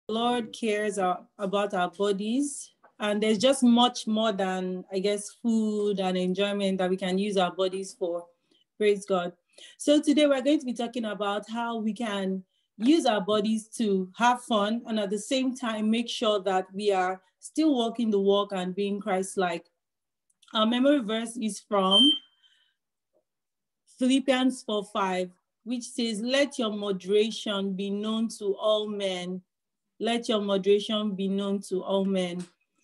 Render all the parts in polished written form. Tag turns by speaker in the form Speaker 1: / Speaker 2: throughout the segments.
Speaker 1: Lord cares about our bodies, and there's just much more than, I guess, food and enjoyment that we can use our bodies for. Praise God. So today we're going to be talking about how we can use our bodies to have fun and at the same time make sure that we are still walking the walk and being Christ-like. Our memory verse is from Philippians 4:5, which says, "Let your moderation be known to all men. Let your moderation be known to all men."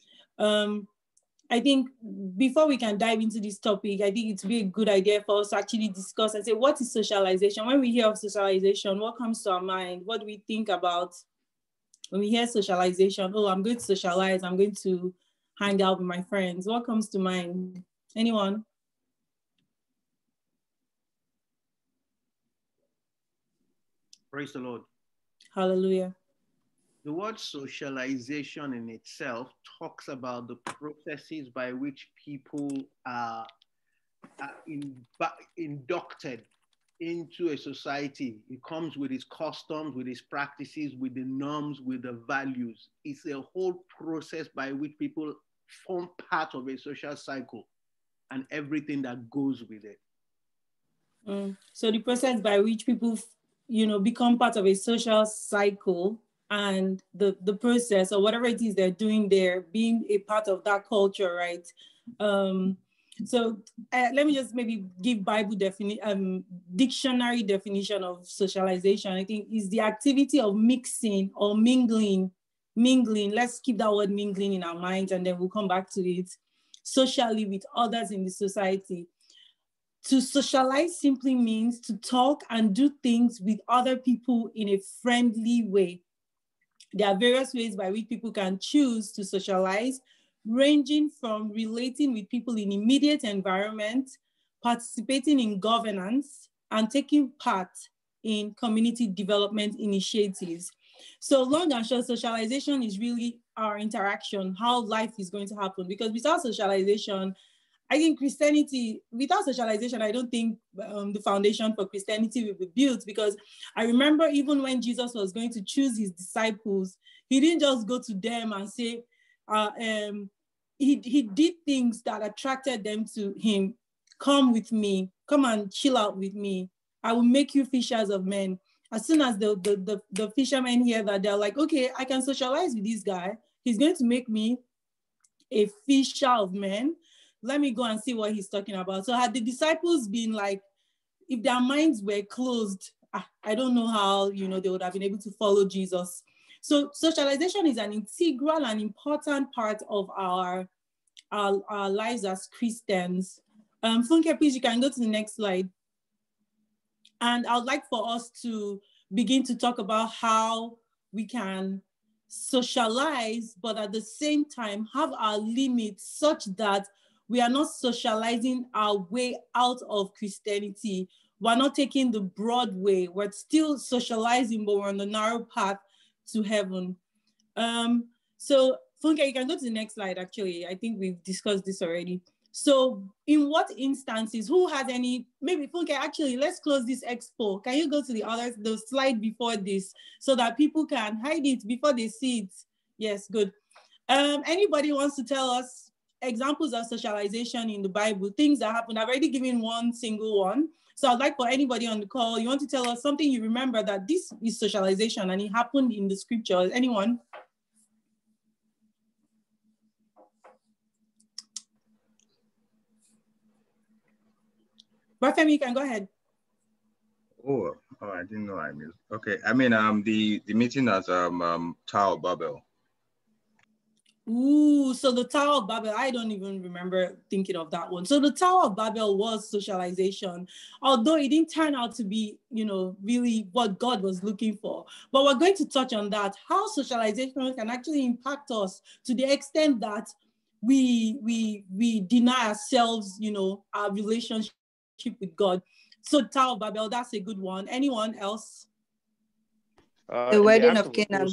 Speaker 1: I think before we can dive into this topic, I think it would be a good idea for us to actually discuss and say, what is socialization? When we hear of socialization, what comes to our mind? What do we think about when we hear socialization? Oh, I'm going to socialize. I'm going to hang out with my friends. What comes to mind? Anyone?
Speaker 2: Praise the Lord.
Speaker 1: Hallelujah.
Speaker 2: The word socialization in itself talks about the processes by which people are inducted into a society. It comes with its customs, with its practices, with the norms, with the values. It's a whole process by which people form part of a social cycle and everything that goes with it.
Speaker 1: So the process by which people, become part of a social cycle, and the process or whatever it is they're doing there, being a part of that culture, right? So let me just maybe give Bible dictionary definition of socialization. I think is the activity of mixing or mingling. Let's keep that word mingling in our minds, and then we'll come back to it. Socially with others in the society. To socialize simply means to talk and do things with other people in a friendly way. There are various ways by which people can choose to socialize, ranging from relating with people in immediate environment, participating in governance, and taking part in community development initiatives. So long and short, socialization is really our interaction, how life is going to happen. Because without socialization, I think without socialization, I don't think the foundation for Christianity will be built, because I remember even when Jesus was going to choose his disciples, he didn't just go to them and say, he did things that attracted them to him. Come with me, come and chill out with me. I will make you fishers of men. As soon as the fishermen hear that, they're like, okay, I can socialize with this guy. He's going to make me a fisher of men. Let me go and see what he's talking about. So had the disciples been like, if their minds were closed, I don't know how, they would have been able to follow Jesus. So socialization is an integral and important part of our lives as Christians. Funke, please, you can go to the next slide. And I'd like for us to begin to talk about how we can socialize, but at the same time have our limits such that we are not socializing our way out of Christianity. We're not taking the broad way. We're still socializing, but we're on the narrow path to heaven. So Funke, you can go to the next slide, actually. I think we've discussed this already. So in what instances, who has any, maybe Funke, actually, let's close this expo. Can you go to the slide before this so that people can hide it before they see it? Yes, good. Anybody wants to tell us examples of socialization in the Bible, things that happened? I've already given one single one. So I'd like for anybody on the call, you want to tell us something you remember that this is socialization and it happened in the scriptures? Anyone? Barthemi, you can go ahead.
Speaker 3: Oh, I didn't know I missed. Okay, I mean, the meeting at Tower of Babel.
Speaker 1: Ooh, so the Tower of Babel, I don't even remember thinking of that one. So the Tower of Babel was socialization, although it didn't turn out to be, really what God was looking for. But we're going to touch on that, how socialization can actually impact us to the extent that we deny ourselves, our relationship with God. So Tower of Babel, that's a good one. Anyone else?
Speaker 4: The wedding of Canaan.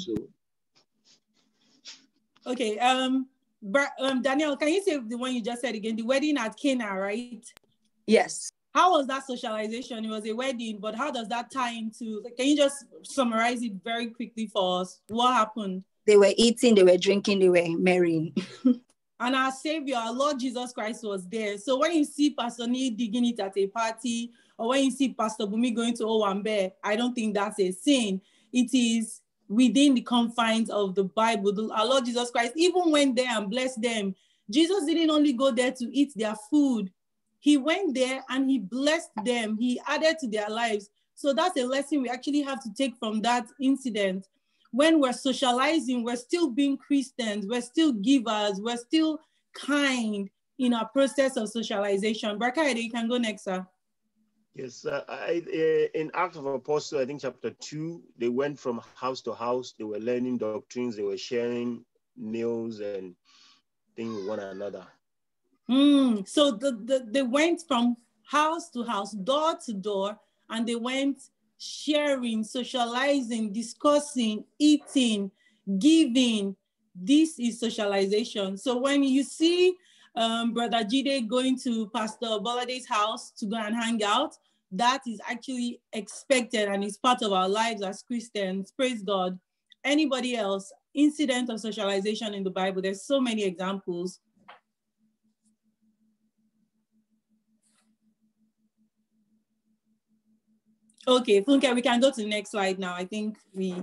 Speaker 1: Okay, Daniel, can you say the one you just said again? The wedding at Cana, right?
Speaker 4: Yes.
Speaker 1: How was that socialization? It was a wedding, but how does that tie into, can you just summarize it very quickly for us? What happened?
Speaker 4: They were eating, they were drinking, they were marrying.
Speaker 1: And our Savior, our Lord Jesus Christ was there. So when you see Pastor Neil digging it at a party, or when you see Pastor Bumi going to Owambe, I don't think that's a sin. It is within the confines of the Bible. Our Lord Jesus Christ even went there and blessed them. Jesus didn't only go there to eat their food. He went there and he blessed them. He added to their lives. So that's a lesson we actually have to take from that incident. When we're socializing, we're still being Christians, we're still givers, we're still kind in our process of socialization. Brakaide, you can go next, sir.
Speaker 5: Yes, in Acts of Apostles, I think chapter 2, they went from house to house, they were learning doctrines, they were sharing meals and things with one another.
Speaker 1: So they went from house to house, door to door, and they went sharing, socializing, discussing, eating, giving. This is socialization. So when you see Brother Jide going to Pastor Bolade's house to go and hang out, that is actually expected and is part of our lives as Christians. Praise God. Anybody else? Incident of socialization in the Bible. There's so many examples. Okay, Funke, we can go to the next slide now. I think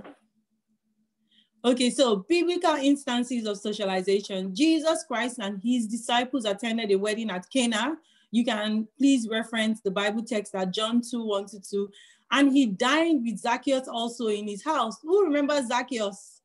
Speaker 1: okay, so biblical instances of socialization. Jesus Christ and his disciples attended a wedding at Cana. You can please reference the Bible text at John 2:1-2. And he dined with Zacchaeus also in his house. Who remembers Zacchaeus?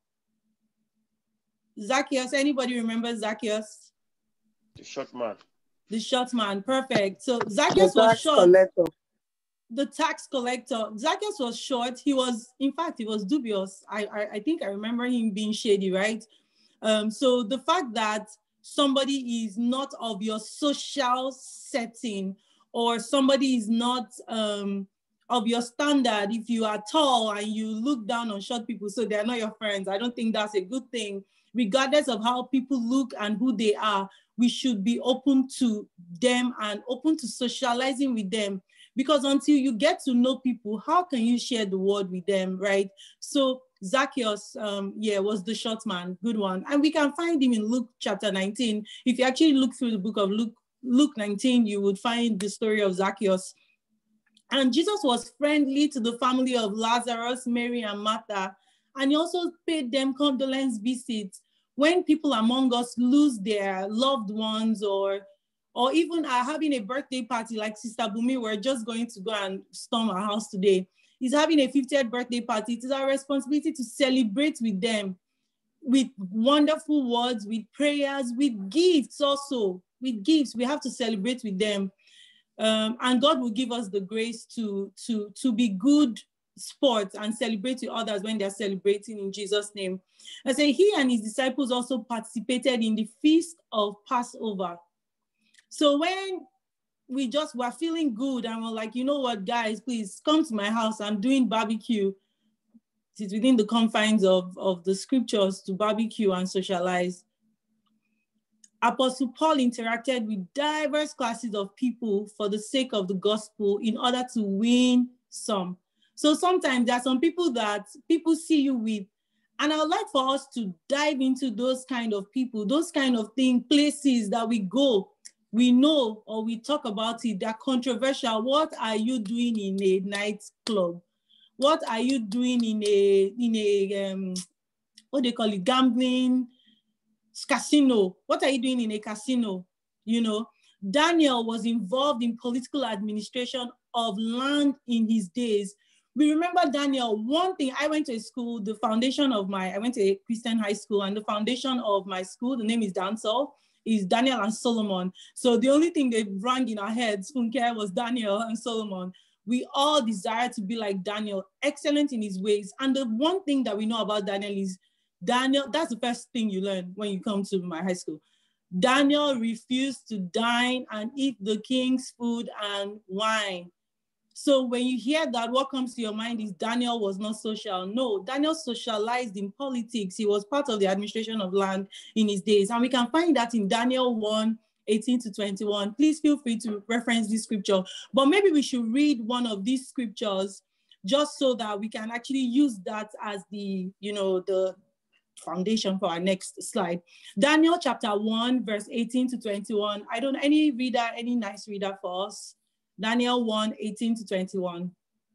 Speaker 1: Zacchaeus, anybody remember Zacchaeus?
Speaker 5: The short man.
Speaker 1: The short man, perfect. So Zacchaeus was short.
Speaker 4: Collector.
Speaker 1: The tax collector. Zacchaeus was short. He was, in fact, he was dubious. I think I remember him being shady, right? So the fact that somebody is not of your social setting, or somebody is not of your standard, if you are tall and you look down on short people, so they're not your friends, I don't think that's a good thing. Regardless of how people look and who they are, we should be open to them and open to socializing with them. Because until you get to know people, how can you share the word with them, right? So Zacchaeus, was the short man, good one. And we can find him in Luke chapter 19. If you actually look through the book of Luke 19, you would find the story of Zacchaeus. And Jesus was friendly to the family of Lazarus, Mary, and Martha. And he also paid them condolence visits. When people among us lose their loved ones, or even are having a birthday party, like Sister Bumi, we're just going to go and storm our house today. He's having a 50th birthday party. It is our responsibility to celebrate with them, with wonderful words, with prayers, with gifts also. With gifts, we have to celebrate with them. And God will give us the grace to be good sports and celebrate with others when they're celebrating, in Jesus' name. I say he and his disciples also participated in the feast of Passover. So when we just were feeling good and we're like, you know what, guys, please come to my house. I'm doing barbecue. It is within the confines of the scriptures to barbecue and socialize. Apostle Paul interacted with diverse classes of people for the sake of the gospel in order to win some. So sometimes there are some people that people see you with, and I would like for us to dive into those kind of people, those kind of things, places that we go. We know, or we talk about it, they're controversial. What are you doing in a nightclub? What are you doing in a what do they call it, gambling casino? What are you doing in a casino? You know, Daniel was involved in political administration of land in his days. We remember Daniel. One thing, I went to a school, I went to a Christian high school, and the foundation of my school, the name is Dansol, is Daniel and Solomon. So the only thing they rang in our heads, Funke, was Daniel and Solomon. We all desire to be like Daniel, excellent in his ways. And the one thing that we know about Daniel is that's the first thing you learn when you come to my high school. Daniel refused to dine and eat the king's food and wine. So when you hear that, what comes to your mind is Daniel was not social. No, Daniel socialized in politics. He was part of the administration of land in his days. And we can find that in Daniel 1, 18 to 21. Please feel free to reference this scripture. But maybe we should read one of these scriptures just so that we can actually use that as the, the foundation for our next slide. Daniel chapter 1, verse 18 to 21. I don't know, any nice reader for us? Daniel 1, 18 to 21.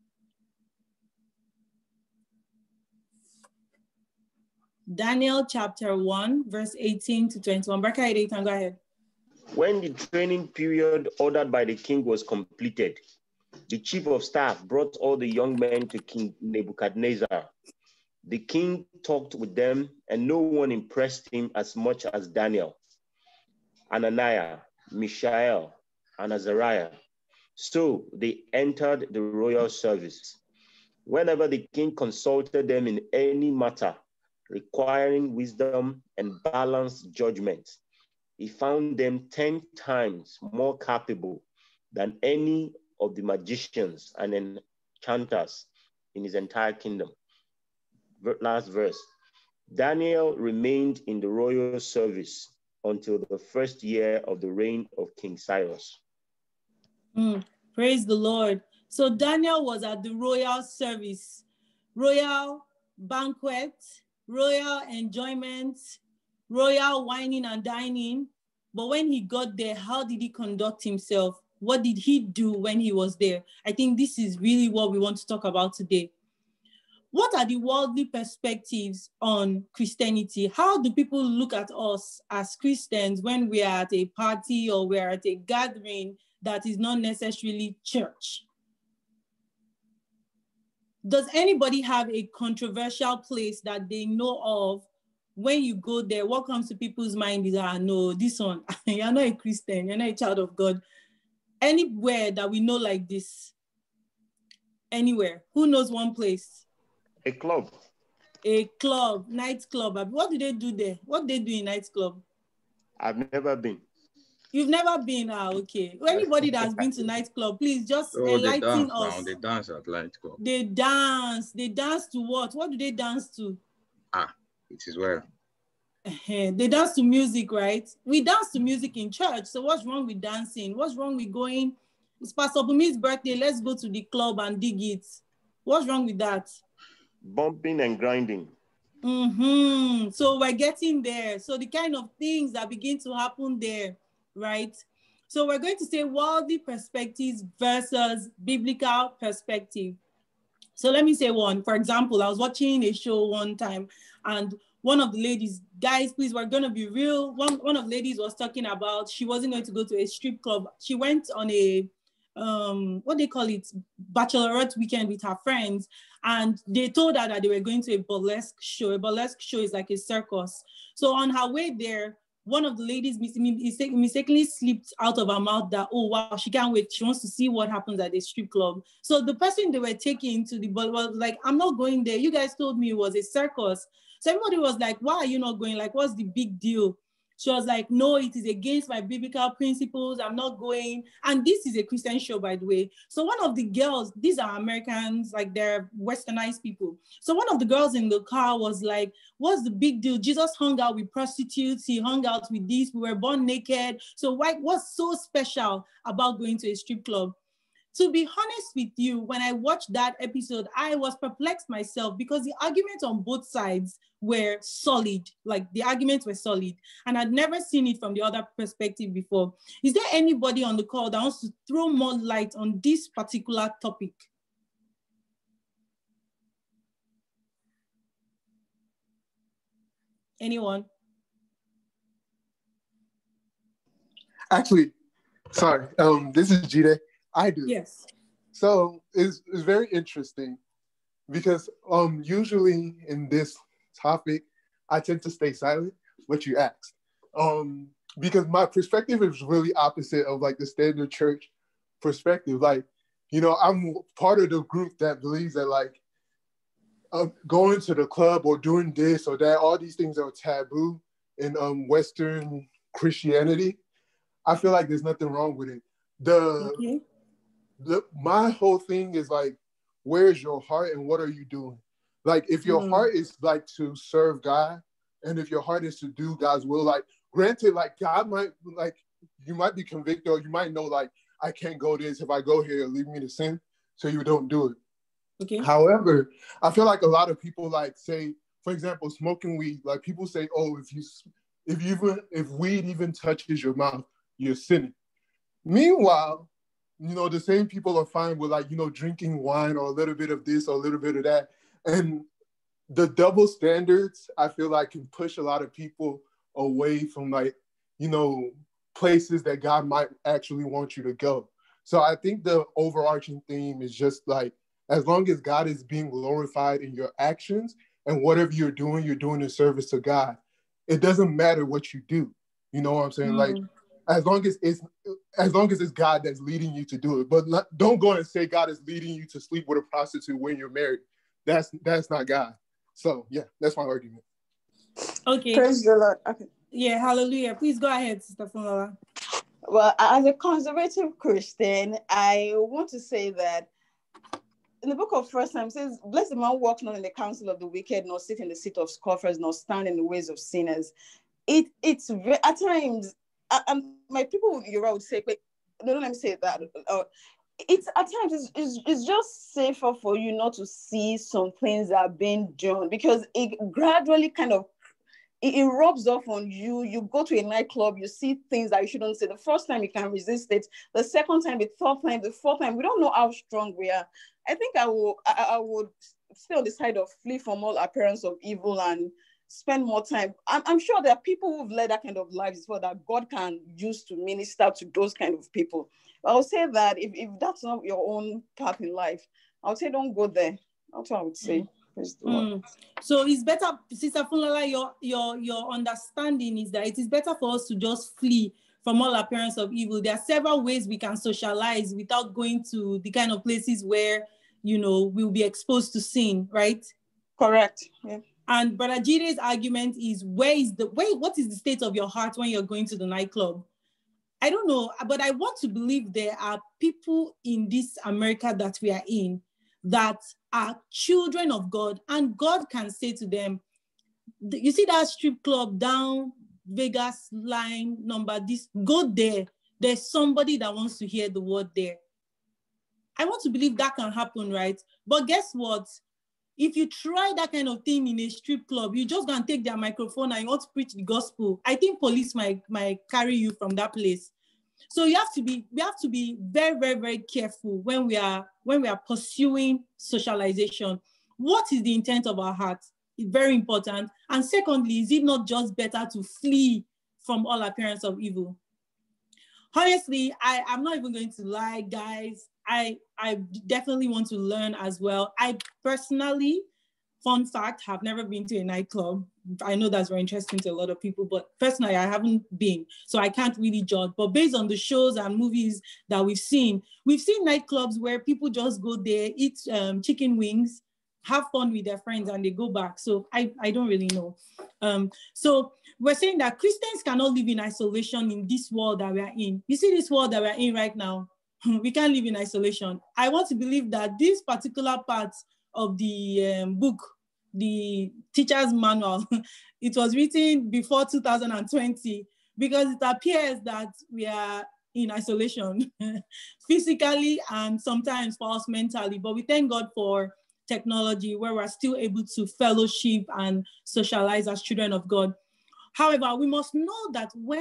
Speaker 1: Daniel chapter 1, verse 18 to 21. Baraka, you can go ahead.
Speaker 5: When the training period ordered by the king was completed, the chief of staff brought all the young men to King Nebuchadnezzar. The king talked with them, and no one impressed him as much as Daniel, Ananiah, Mishael, and Azariah. So they entered the royal service. Whenever the king consulted them in any matter requiring wisdom and balanced judgment, he found them 10 times more capable than any of the magicians and enchanters in his entire kingdom. Last verse. Daniel remained in the royal service until the first year of the reign of King Cyrus.
Speaker 1: Praise the Lord. So Daniel was at the royal service, royal banquet, royal enjoyment, royal wining and dining. But when he got there, how did he conduct himself? What did he do when he was there? I think this is really what we want to talk about today. What are the worldly perspectives on Christianity? How do people look at us as Christians when we are at a party or we are at a gathering that is not necessarily church? Does anybody have a controversial place that they know of? When you go there, what comes to people's mind is, no, this one, you're not a Christian, you're not a child of God. Anywhere that we know like this, anywhere. Who knows one place?
Speaker 5: A club.
Speaker 1: A club, nightclub. What do they do there? What do they do in nightclub?
Speaker 5: I've never been.
Speaker 1: You've never been? Okay. Anybody that's been to nightclub, please just enlighten us.
Speaker 3: They dance at nightclub.
Speaker 1: They dance. They dance to what? What do they dance to?
Speaker 3: It is well.
Speaker 1: They dance to music, right? We dance to music in church. So what's wrong with dancing? What's wrong with going? It's Pastor Bumi's birthday. Let's go to the club and dig it. What's wrong with that?
Speaker 5: Bumping and grinding.
Speaker 1: So we're getting there. So the kind of things that begin to happen there, right? So we're going to say worldly perspectives versus biblical perspective. So let me say one. For example, I was watching a show one time and one of the ladies, guys, please, we're going to be real. One of the ladies was talking about she wasn't going to go to a strip club. She went on a, what they call it, bachelorette weekend with her friends. And they told her that they were going to a burlesque show. A burlesque show is like a circus. So on her way there, one of the ladies mistakenly slipped out of her mouth that, oh, wow, she can't wait. She wants to see what happens at the strip club. So the person they were taking to the ball was like, I'm not going there. You guys told me it was a circus. So everybody was like, why are you not going? Like, what's the big deal? She was like, no, it is against my biblical principles. I'm not going. And this is a Christian show, by the way. So one of the girls, these are Americans, like they're westernized people. So one of the girls in the car was like, what's the big deal? Jesus hung out with prostitutes. He hung out with these. We were born naked. So what's so special about going to a strip club? To be honest with you, when I watched that episode, I was perplexed myself because the arguments on both sides were solid. Like the arguments were solid. And I'd never seen it from the other perspective before. Is there anybody on the call that wants to throw more light on this particular topic? Anyone?
Speaker 6: Actually, sorry, this is Jide. I do.
Speaker 1: Yes.
Speaker 6: So it's very interesting because usually in this topic, I tend to stay silent, but you asked. Because my perspective is really opposite of like the standard church perspective. Like, you know, I'm part of the group that believes that like going to the club or doing this or that, all these things are taboo in Western Christianity. I feel like there's nothing wrong with it. My whole thing is like, where's your heart and what are you doing? Like, if your heart is like to serve God, and if your heart is to do God's will, like, granted, like God might, like, you might be convicted, or you might know like, I can't go this. If I go here, it'll lead me to sin. So you don't do it.
Speaker 1: Okay.
Speaker 6: However, I feel like a lot of people like say, for example, smoking weed, like people say, oh, if weed even touches your mouth, you're sinning. Meanwhile, you know, the same people are fine with like, you know, drinking wine or a little bit of this or a little bit of that. And the double standards, I feel like, can push a lot of people away from like, you know, places that God might actually want you to go. So I think the overarching theme is just like, as long as God is being glorified in your actions and whatever you're doing in service to God, it doesn't matter what you do. You know what I'm saying? Like, as long as it's God that's leading you to do it, but don't go and say God is leading you to sleep with a prostitute when you're married. That's not God. So yeah, that's my argument.
Speaker 1: Okay.
Speaker 7: Praise the Lord. Okay.
Speaker 1: Yeah, hallelujah. Please go ahead, Sister Funlola.
Speaker 7: Well, as a conservative Christian, I want to say that in the book of 1 Samuel, it says, bless the man who walks not in the counsel of the wicked, nor sit in the seat of scoffers, nor stand in the ways of sinners. It's at times, and my people would say, wait, no, let me say that. It's at times it's just safer for you not to see some things that are being done, because it gradually kind of it rubs off on you. You go to a nightclub, you see things that you shouldn't see. The first time you can resist it, the second time, the third time, the fourth time, we don't know how strong we are. I think I would stay on the side of flee from all appearance of evil and spend more time. I'm sure there are people who've led that kind of lives as well that God can use to minister to those kind of people. But I would say that if that's not your own path in life, I would say don't go there. That's what I would say.
Speaker 1: So it's better, Sister Funlola, your understanding is that it is better for us to just flee from all appearance of evil. There are several ways we can socialize without going to the kind of places where, you know, we'll be exposed to sin, right?
Speaker 7: Correct. Yeah.
Speaker 1: And Brother Jide's argument is, what is the state of your heart when you're going to the nightclub? I don't know, but I want to believe there are people in this America that we are in that are children of God, and God can say to them, you see that strip club down Vegas line number this, go there. There's somebody that wants to hear the word there. I want to believe that can happen, right? But guess what? If you try that kind of thing in a strip club, you just gonna take their microphone and you want to preach the gospel. I think police might carry you from that place. So we have to be very, very, very careful when we are pursuing socialization. What is the intent of our heart? It's very important. And secondly, is it not just better to flee from all appearance of evil? Honestly, I'm not even going to lie, guys. I definitely want to learn as well. I personally, fun fact, have never been to a nightclub. I know that's very interesting to a lot of people, but personally, I haven't been, so I can't really judge. But based on the shows and movies that we've seen nightclubs where people just go there, eat chicken wings, have fun with their friends, and they go back. So I don't really know. So we're saying that Christians cannot live in isolation in this world that we are in. You see this world that we're in right now? We can't live in isolation. I want to believe that this particular part of the book, the teacher's manual, it was written before 2020, because it appears that we are in isolation physically and sometimes for us mentally. But we thank God for technology where we're still able to fellowship and socialize as children of God. However, we must know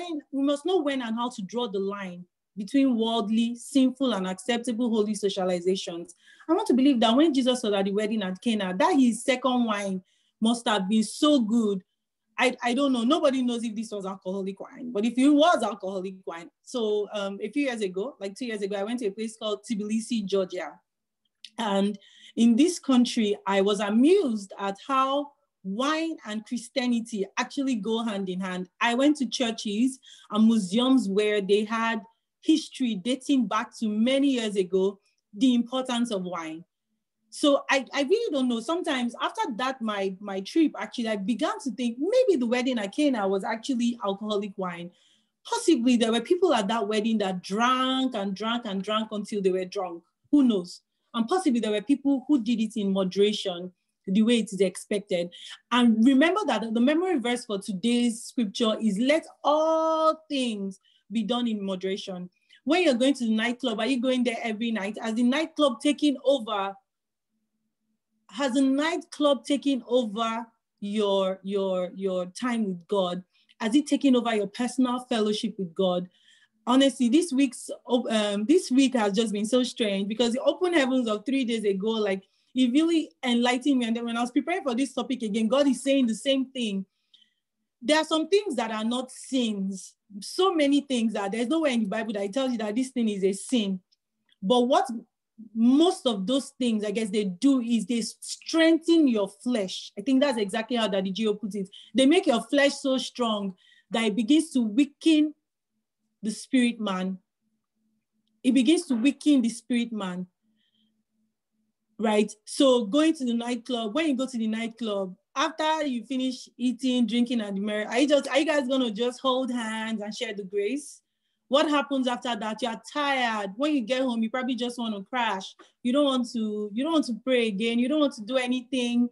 Speaker 1: when and how to draw the line between worldly, sinful, and acceptable holy socializations. I want to believe that when Jesus was at the wedding at Cana, that his second wine must have been so good. I don't know. Nobody knows if this was alcoholic wine, but if it was alcoholic wine. So a few years ago, like 2 years ago, I went to a place called Tbilisi, Georgia. And in this country, I was amused at how wine and Christianity actually go hand in hand. I went to churches and museums where they had history dating back to many years ago, the importance of wine. So I really don't know. Sometimes after that, my trip, actually, I began to think maybe the wedding at Cana was actually alcoholic wine. Possibly there were people at that wedding that drank and drank and drank until they were drunk. Who knows? And possibly there were people who did it in moderation, the way it is expected. And remember that the memory verse for today's scripture is, let all things be done in moderation. When you're going to the nightclub, are you going there every night? Has the nightclub taken over? Has the nightclub taken over your time with God? Has it taken over your personal fellowship with God? Honestly, this week has just been so strange, because the open heavens of 3 days ago, like, it really enlightened me. And then when I was preparing for this topic again, God is saying the same thing. There are some things that are not sins. So many things that there's nowhere in the Bible that it tells you that this thing is a sin. But what most of those things, I guess, they do is they strengthen your flesh. I think that's exactly how Daddy Gio puts it. They make your flesh so strong that it begins to weaken the spirit man. It begins to weaken the spirit man. Right? So going to the nightclub, when you go to the nightclub, after you finish eating, drinking, and merry, are you guys gonna just hold hands and share the grace? What happens after that? You're tired. When you get home, you probably just want to crash. You don't want to pray again. You don't want to do anything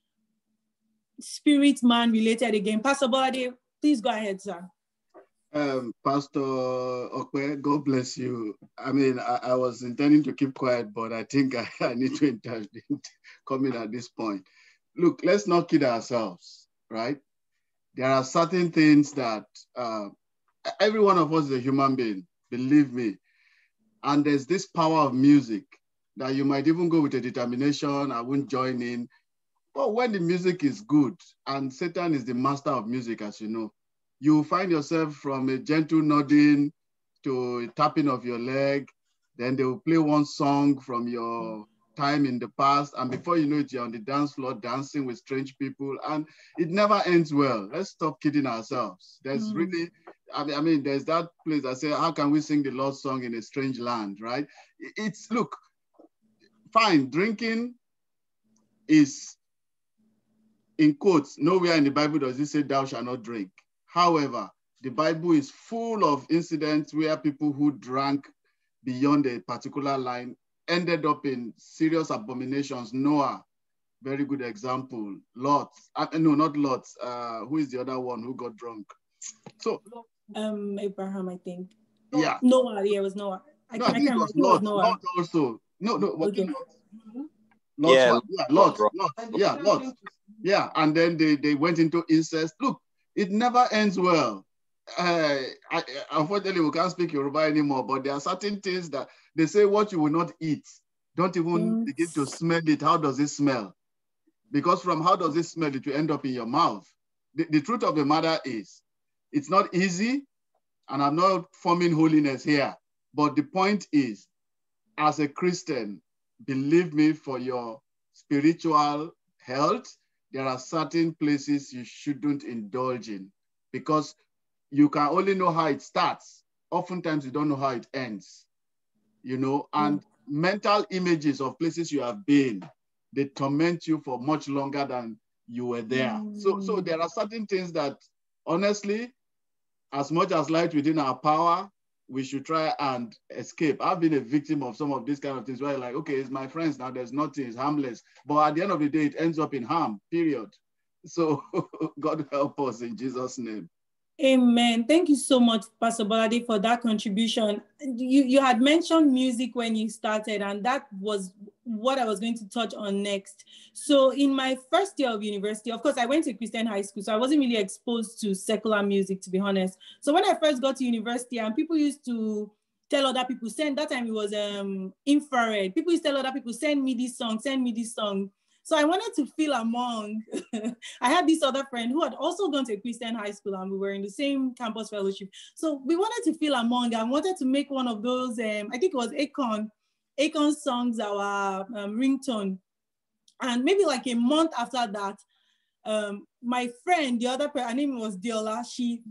Speaker 1: spirit man related again. Pastor Bode, please go ahead, sir.
Speaker 8: Pastor Okwe, God bless you. I mean, I was intending to keep quiet, but I think I need to come in at this point. Look, let's not kid ourselves, right? There are certain things that every one of us is a human being, believe me. And there's this power of music that you might even go with a determination, I won't join in. But when the music is good, and Satan is the master of music, as you know, you find yourself from a gentle nodding to a tapping of your leg. Then they will play one song from your time in the past. And before you know it, you're on the dance floor dancing with strange people. And it never ends well. Let's stop kidding ourselves. There's really, I mean, there's that place that says, how can we sing the Lord's song in a strange land, right? Look, fine, drinking is, in quotes, nowhere in the Bible does it say thou shalt not drink. However, the Bible is full of incidents where people who drank beyond a particular line ended up in serious abominations. Noah, very good example. Lot, no, not Lot. Who is the other one who got drunk? So,
Speaker 1: Abraham, I think.
Speaker 8: Yeah.
Speaker 1: Noah, yeah, it was Noah. I
Speaker 8: think it was Lot. Lot also. No, okay. Lot. Yeah, and then they went into incest. Look, it never ends well. Unfortunately, we can't speak Yoruba anymore, but there are certain things that they say what you will not eat. Don't even begin to smell it. How does it smell? Because from how does it smell, it will end up in your mouth. The truth of the matter is, it's not easy, and I'm not forming holiness here, but the point is, as a Christian, believe me, for your spiritual health, there are certain places you shouldn't indulge in, because you can only know how it starts. Oftentimes you don't know how it ends, you know, and mental images of places you have been, they torment you for much longer than you were there. So there are certain things that, honestly, as much as light within our power, we should try and escape. I've been a victim of some of these kind of things where like, okay, it's my friends now, there's nothing, it's harmless. But at the end of the day, it ends up in harm, period. So God help us in Jesus' name.
Speaker 1: Amen. Thank you so much, Pastor Bolade, for that contribution. You had mentioned music when you started, and that was what I was going to touch on next. So in my first year of university, of course, I went to Christian high school, so I wasn't really exposed to secular music, to be honest. So when I first got to university, and people used to tell other people, that time it was infrared. People used to tell other people, send me this song, send me this song. So I wanted to feel among, I had this other friend who had also gone to a Christian high school, and we were in the same campus fellowship. So we wanted to feel among, and wanted to make one of those, I think it was Akon songs, our ringtone. And maybe like a month after that, my friend, the other person, her name was Diola,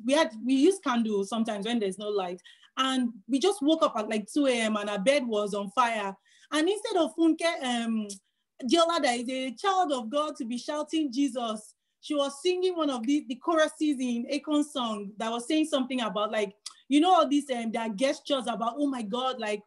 Speaker 1: we use candles sometimes when there's no light. And we just woke up at like 2 a.m. and our bed was on fire. And instead of Funke, Diola, that is a child of God, to be shouting Jesus, she was singing one of the choruses in Akon's song that was saying something about, like, you know, all these their gestures about, oh my God, like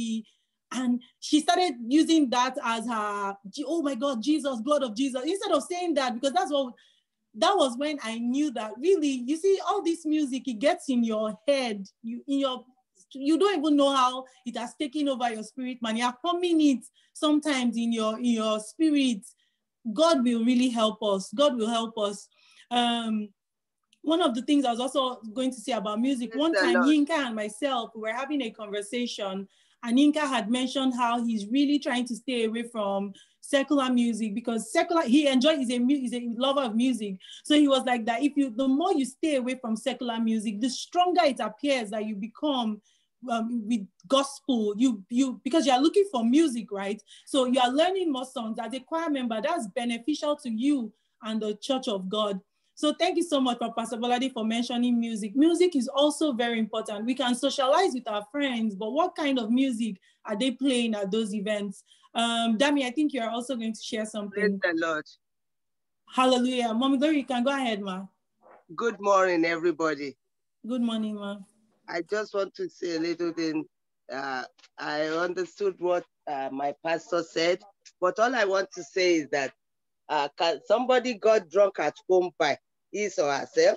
Speaker 1: and she started using that as her, oh my God, Jesus, blood of Jesus, instead of saying that, because that's what that was when I knew that really, you see, all this music, it gets in your head, you don't even know how it has taken over your spirit, man. You're humming it sometimes in your spirit. God will really help us. God will help us. One of the things I was also going to say about music, one time Yinka and myself were having a conversation, and Yinka had mentioned how he's really trying to stay away from secular music because he enjoys, he's a lover of music. So he was like that, the more you stay away from secular music, the stronger it appears that you become with gospel, because you are looking for music, right? So you are learning more songs. As a choir member, that's beneficial to you and the Church of God. So thank you so much for Pastor Bolade for mentioning music. Music is also very important. We can socialize with our friends, but what kind of music are they playing at those events? Dami, I think you're also going to share something.
Speaker 9: Praise the Lord.
Speaker 1: Hallelujah. Mommy Glory, you can go ahead, ma.
Speaker 9: Good morning, everybody.
Speaker 1: Good morning, ma.
Speaker 9: I just want to say a little thing. I understood what my pastor said, but all I want to say is that can somebody got drunk at home by his or herself?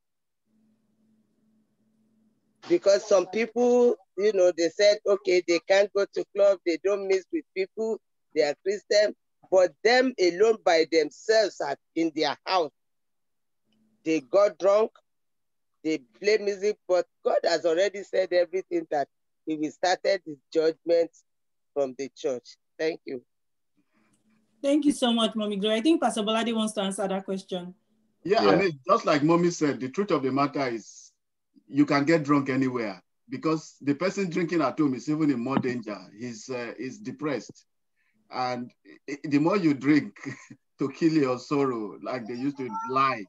Speaker 9: Because some people, they said, okay, they can't go to club, they don't mix with people, they are Christian, but them alone by themselves are in their house. They got drunk, they play music, but God has already said everything that he will started his judgment from the church. Thank you.
Speaker 1: Thank you so much, Mommy Glory. I think Pastor Bolade wants to answer that question.
Speaker 8: Yeah, I mean, just like Mommy said, the truth of the matter is you can get drunk anywhere because the person drinking at home is even in more danger. He's depressed. And the more you drink to kill your sorrow, like they used to lie,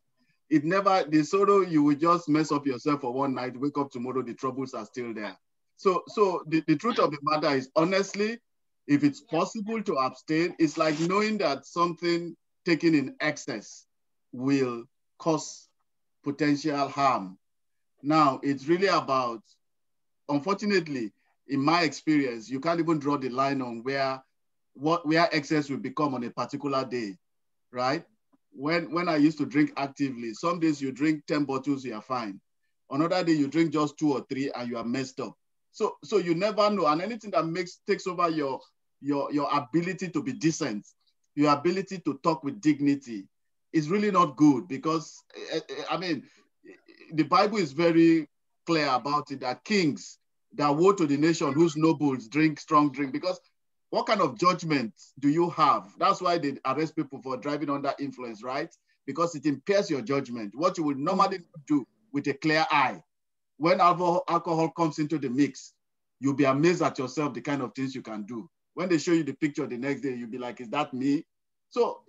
Speaker 8: the sorrow, you will just mess up yourself for one night, wake up tomorrow, the troubles are still there. So the truth of the matter is, honestly, if it's possible to abstain, it's like knowing that something taken in excess will cause potential harm. Now, it's really about, unfortunately, in my experience, you can't even draw the line on where excess will become on a particular day, right? When I used to drink actively, some days you drink 10 bottles, you are fine. Another day you drink just 2 or 3 and you are messed up. So you never know. And anything that takes over your ability to be decent, your ability to talk with dignity is really not good because, I mean, the Bible is very clear about it that kings, that woe to the nation whose nobles drink strong drink, because what kind of judgment do you have? That's why they arrest people for driving under influence, right? Because it impairs your judgment. What you would normally do with a clear eye. When alcohol comes into the mix, you'll be amazed at yourself, the kind of things you can do. When they show you the picture the next day, you'll be like, is that me? So,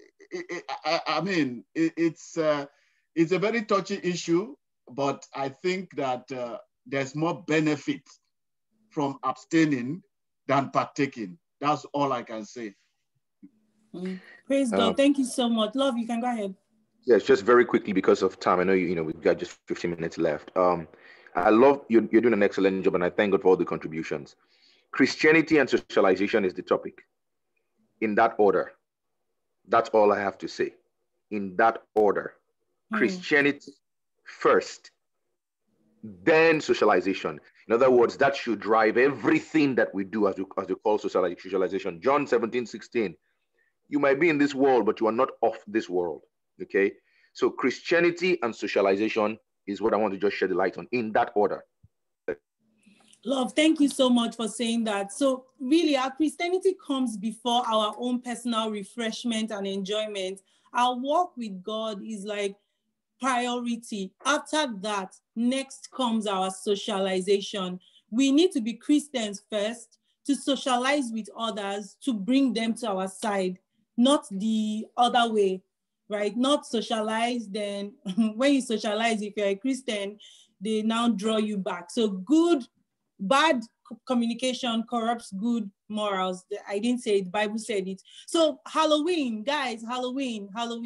Speaker 8: I mean, it's a very touchy issue, but I think that there's more benefit from abstaining than partaking. That's all I can say.
Speaker 1: Praise God. Thank you so much. Love, you can go ahead.
Speaker 10: Yes, just very quickly because of time. I know we've got just 15 minutes left. I love you're doing an excellent job, and I thank God for all the contributions. Christianity and socialization is the topic. In that order. That's all I have to say. In that order. Christianity first, then socialization. In other words, that should drive everything that we do as we call socialization. John 17:16. You might be in this world, but you are not of this world. Okay? So Christianity and socialization is what I want to just shed the light on in that order.
Speaker 1: Love, thank you so much for saying that. So really, our Christianity comes before our own personal refreshment and enjoyment. Our walk with God is like priority. After that, next comes our socialization. We need to be Christians first to socialize with others, to bring them to our side, not the other way, right? Not socialize, then when you socialize, if you're a Christian, they now draw you back. So bad communication corrupts good morals. I didn't say it, the Bible said it. So Halloween, guys, Halloween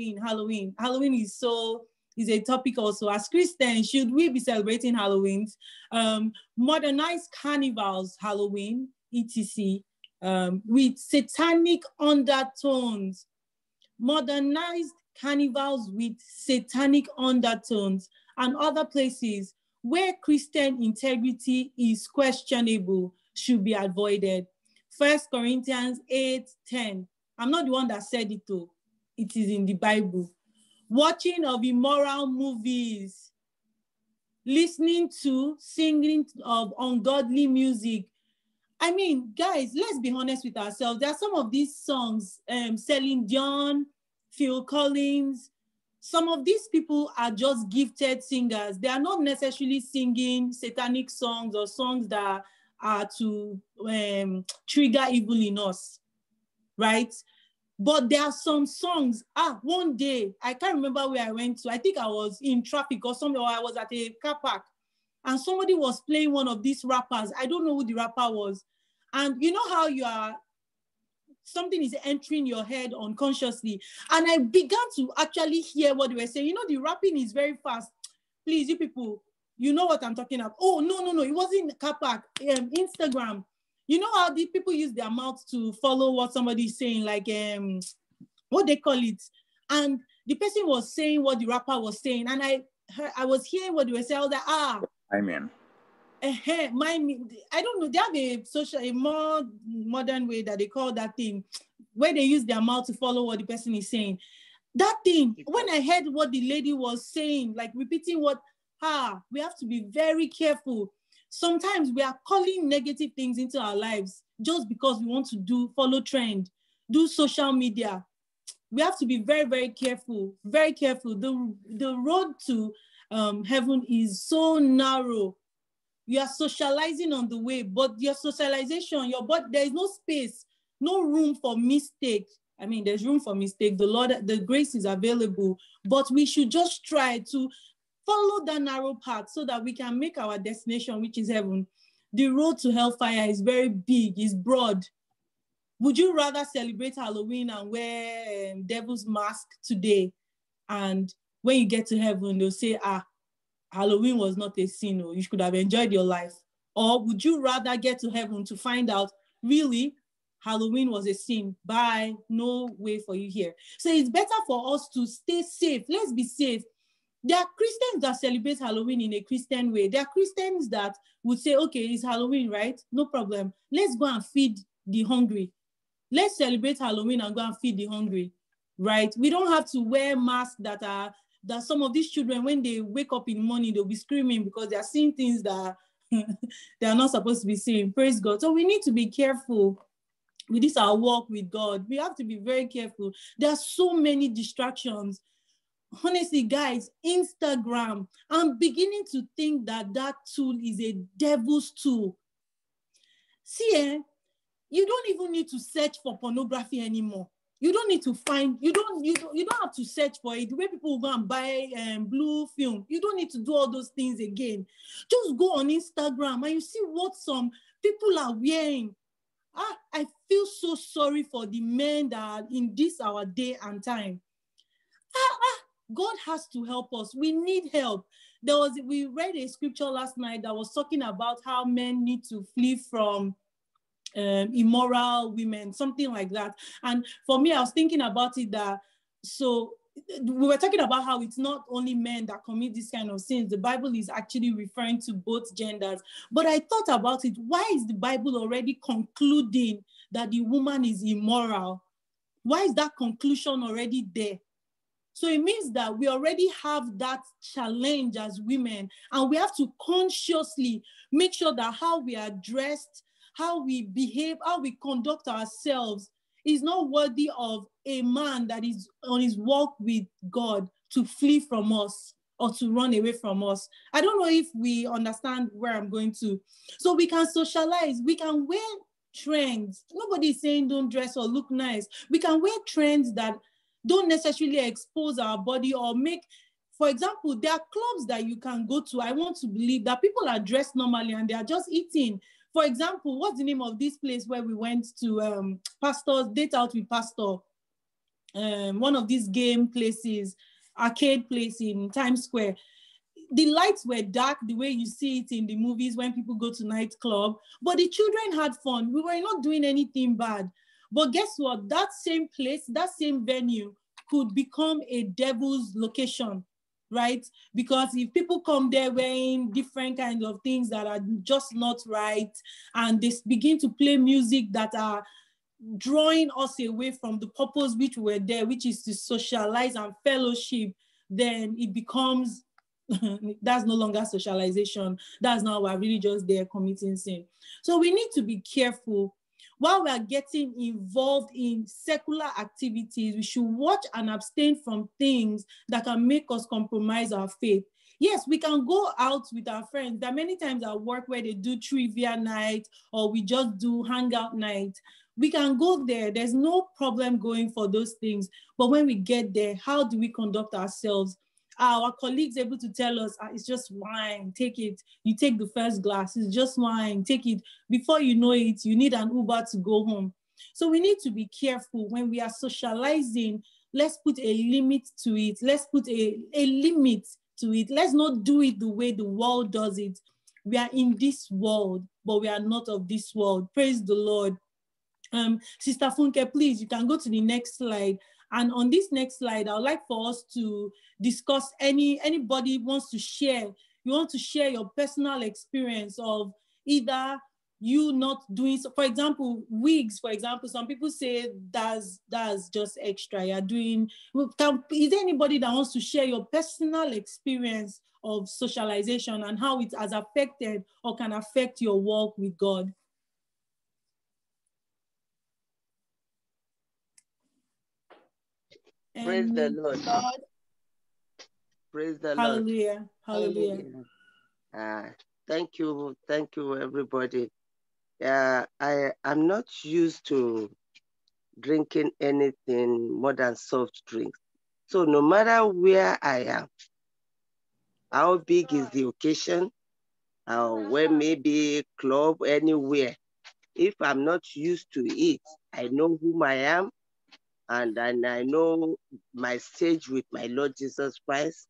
Speaker 1: is a topic also. As Christians, should we be celebrating Halloween? Modernized carnivals, Halloween, etc., with satanic undertones. Modernized carnivals with satanic undertones, and other places where Christian integrity is questionable should be avoided. 1 Corinthians 8:10. I'm not the one that said it though. It is in the Bible. Watching of immoral movies, listening to, singing of ungodly music. I mean, guys, let's be honest with ourselves. There are some of these songs, Celine Dion, Phil Collins. Some of these people are just gifted singers. They are not necessarily singing satanic songs or songs that are to trigger evil in us, right? But there are some songs. One day, I can't remember where I went to. I think I was in traffic or somewhere, or I was at a car park, and somebody was playing one of these rappers. I don't know who the rapper was. And you know how something is entering your head unconsciously. And I began to actually hear what they were saying. You know, the rapping is very fast. Please, you people, you know what I'm talking about. Oh, no. It wasn't car park, Instagram. You know how the people use their mouth to follow what somebody is saying, like what they call it. And the person was saying what the rapper was saying. And I was hearing what they were saying. I was like,
Speaker 11: I mean.
Speaker 1: I don't know. They have a more modern way that they call that thing, where they use their mouth to follow what the person is saying. That thing, when I heard what the lady was saying, like repeating we have to be very careful. Sometimes we are calling negative things into our lives just because we want to follow trend, do social media. We have to be very, very careful, very careful. The road to heaven is so narrow. You are socializing on the way, but your socialization, there is no space, no room for mistake. I mean, there's room for mistake. The grace is available, but we should just try to follow that narrow path so that we can make our destination, which is heaven. The road to hellfire is very big, it's broad. Would you rather celebrate Halloween and wear devil's mask today? And when you get to heaven, they'll say, Halloween was not a sin, or you should have enjoyed your life. Or would you rather get to heaven to find out, really, Halloween was a sin? Bye, no way for you here. So it's better for us to stay safe. Let's be safe. There are Christians that celebrate Halloween in a Christian way. There are Christians that would say, okay, it's Halloween, right? No problem. Let's go and feed the hungry. Let's celebrate Halloween and go and feed the hungry, right? We don't have to wear masks that some of these children, when they wake up in the morning, they'll be screaming because they are seeing things that they are not supposed to be seeing. Praise God. So we need to be careful with this, our walk with God. We have to be very careful. There are so many distractions. Honestly, guys, Instagram, I'm beginning to think that tool is a devil's tool. See, you don't even need to search for pornography anymore. You don't need to find, you don't have to search for it. The way people go and buy blue film, you don't need to do all those things again. Just go on Instagram and you see what some people are wearing. I feel so sorry for the men that are in this our day and time. God has to help us. We need help. We read a scripture last night that was talking about how men need to flee from immoral women, something like that. And for me, I was thinking about it we were talking about how it's not only men that commit this kind of sins. The Bible is actually referring to both genders. But I thought about it. Why is the Bible already concluding that the woman is immoral? Why is that conclusion already there? So it means that we already have that challenge as women, and we have to consciously make sure that how we are dressed, how we behave, how we conduct ourselves is not worthy of a man that is on his walk with God to flee from us or to run away from us. I don't know if we understand where I'm going to. So we can socialize, we can wear trends. Nobody is saying don't dress or look nice. We can wear trends that don't necessarily expose our body or make, for example, there are clubs that you can go to. I want to believe that people are dressed normally and they are just eating. For example, what's the name of this place where we went to date out with Pastor? One of these game places, arcade place in Times Square. The lights were dark the way you see it in the movies when people go to nightclub, but the children had fun. We were not doing anything bad. But guess what? That same place, that same venue, could become a devil's location, right? Because if people come there wearing different kinds of things that are just not right, and they begin to play music that are drawing us away from the purpose which we're there, which is to socialize and fellowship, then it becomes, that's no longer socialization. That's now we're really just there committing sin. So we need to be careful. While we are getting involved in secular activities, we should watch and abstain from things that can make us compromise our faith. Yes, we can go out with our friends. There are many times at work where they do trivia night, or we just do hangout night. We can go there. There's no problem going for those things. But when we get there, how do we conduct ourselves? Are our colleagues able to tell us, it's just wine, take it. You take the first glass, it's just wine, take it. Before you know it, you need an Uber to go home. So we need to be careful when we are socializing. Let's put a limit to it. Let's put a limit to it. Let's not do it the way the world does it. We are in this world, but we are not of this world. Praise the Lord. Sister Funke, please, you can go to the next slide. And on this next slide, I would like for us to discuss anybody wants to share. You want to share your personal experience of either you not doing, so for example, wigs, for example, some people say that's just extra. You're doing, is there anybody that wants to share your personal experience of socialization and how it has affected or can affect your walk with God?
Speaker 9: Praise the Lord. Praise the Lord.
Speaker 1: Hallelujah. Hallelujah.
Speaker 9: Thank you, everybody. I'm not used to drinking anything more than soft drinks. So no matter where I am, how big is the occasion, where maybe club, anywhere, if I'm not used to it, I know whom I am, and I know my stage with my Lord Jesus Christ.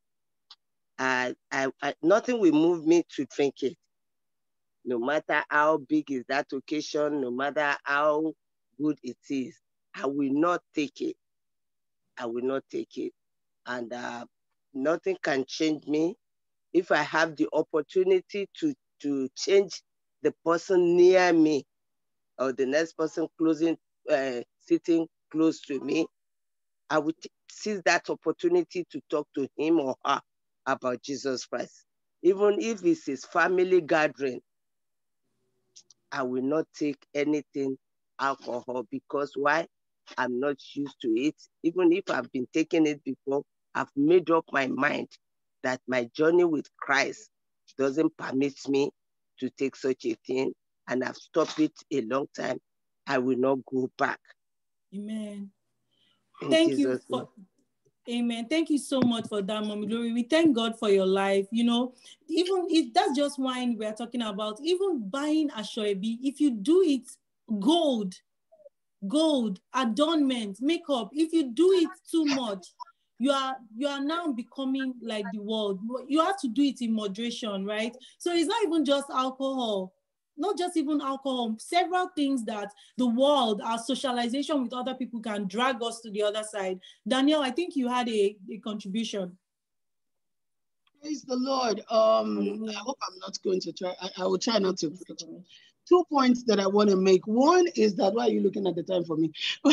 Speaker 9: Nothing will move me to drink it. No matter how big is that occasion, no matter how good it is, I will not take it. I will not take it. And nothing can change me. If I have the opportunity to change the person near me or the next person sitting close to me, I would seize that opportunity to talk to him or her about Jesus Christ. Even if it's his family gathering, I will not take anything alcohol, because why? I'm not used to it. Even if I've been taking it before, I've made up my mind that my journey with Christ doesn't permit me to take such a thing, and I've stopped it a long time. I will not go back.
Speaker 1: Amen. Thank you for, amen. Thank you so much for that, Mommy Glory. We thank God for your life. You know, even if that's just wine we're talking about, even buying Asoebi, if you do it, gold, adornment, makeup, if you do it too much, you are now becoming like the world. You have to do it in moderation, right? So it's not even just alcohol. Not just even alcohol, several things that the world, our socialization with other people can drag us to the other side. Danielle, I think you had a contribution.
Speaker 11: Praise the Lord. I hope I'm not going to try. I will try not to preach. 2 points that I want to make. One is that, why are you looking at the time for me?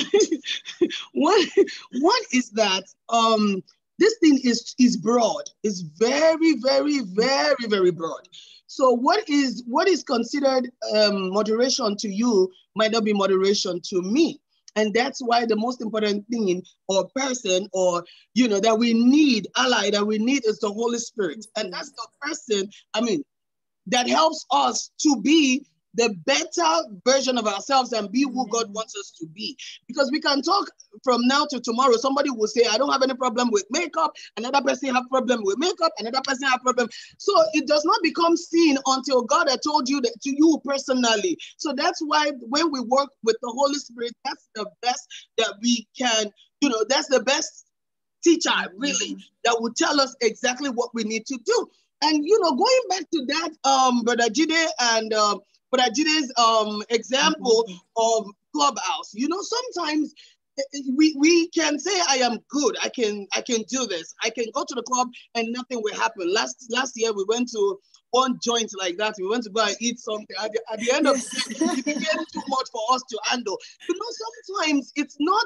Speaker 11: one is that this thing is broad. It's very, very, very, very broad. So what is considered moderation to you might not be moderation to me. And that's why the most important thing or person or, that we need, ally, that we need is the Holy Spirit. And that's the person, that helps us to be the better version of ourselves and be who God wants us to be. Because we can talk from now to tomorrow. Somebody will say, I don't have any problem with makeup. Another person have problem with makeup. Another person have problem. So it does not become sin until God had told you that to you personally. So that's why when we work with the Holy Spirit, that's the best that we can, that's the best teacher really that will tell us exactly what we need to do. And, going back to that, Brother Jide and Brother Jide's example of Clubhouse, sometimes we can say I am good. I can do this. I can go to the club and nothing will happen. Last year we went to one joint like that. We went to go and eat something. At the end of the day, it became too much for us to handle. You know, sometimes it's not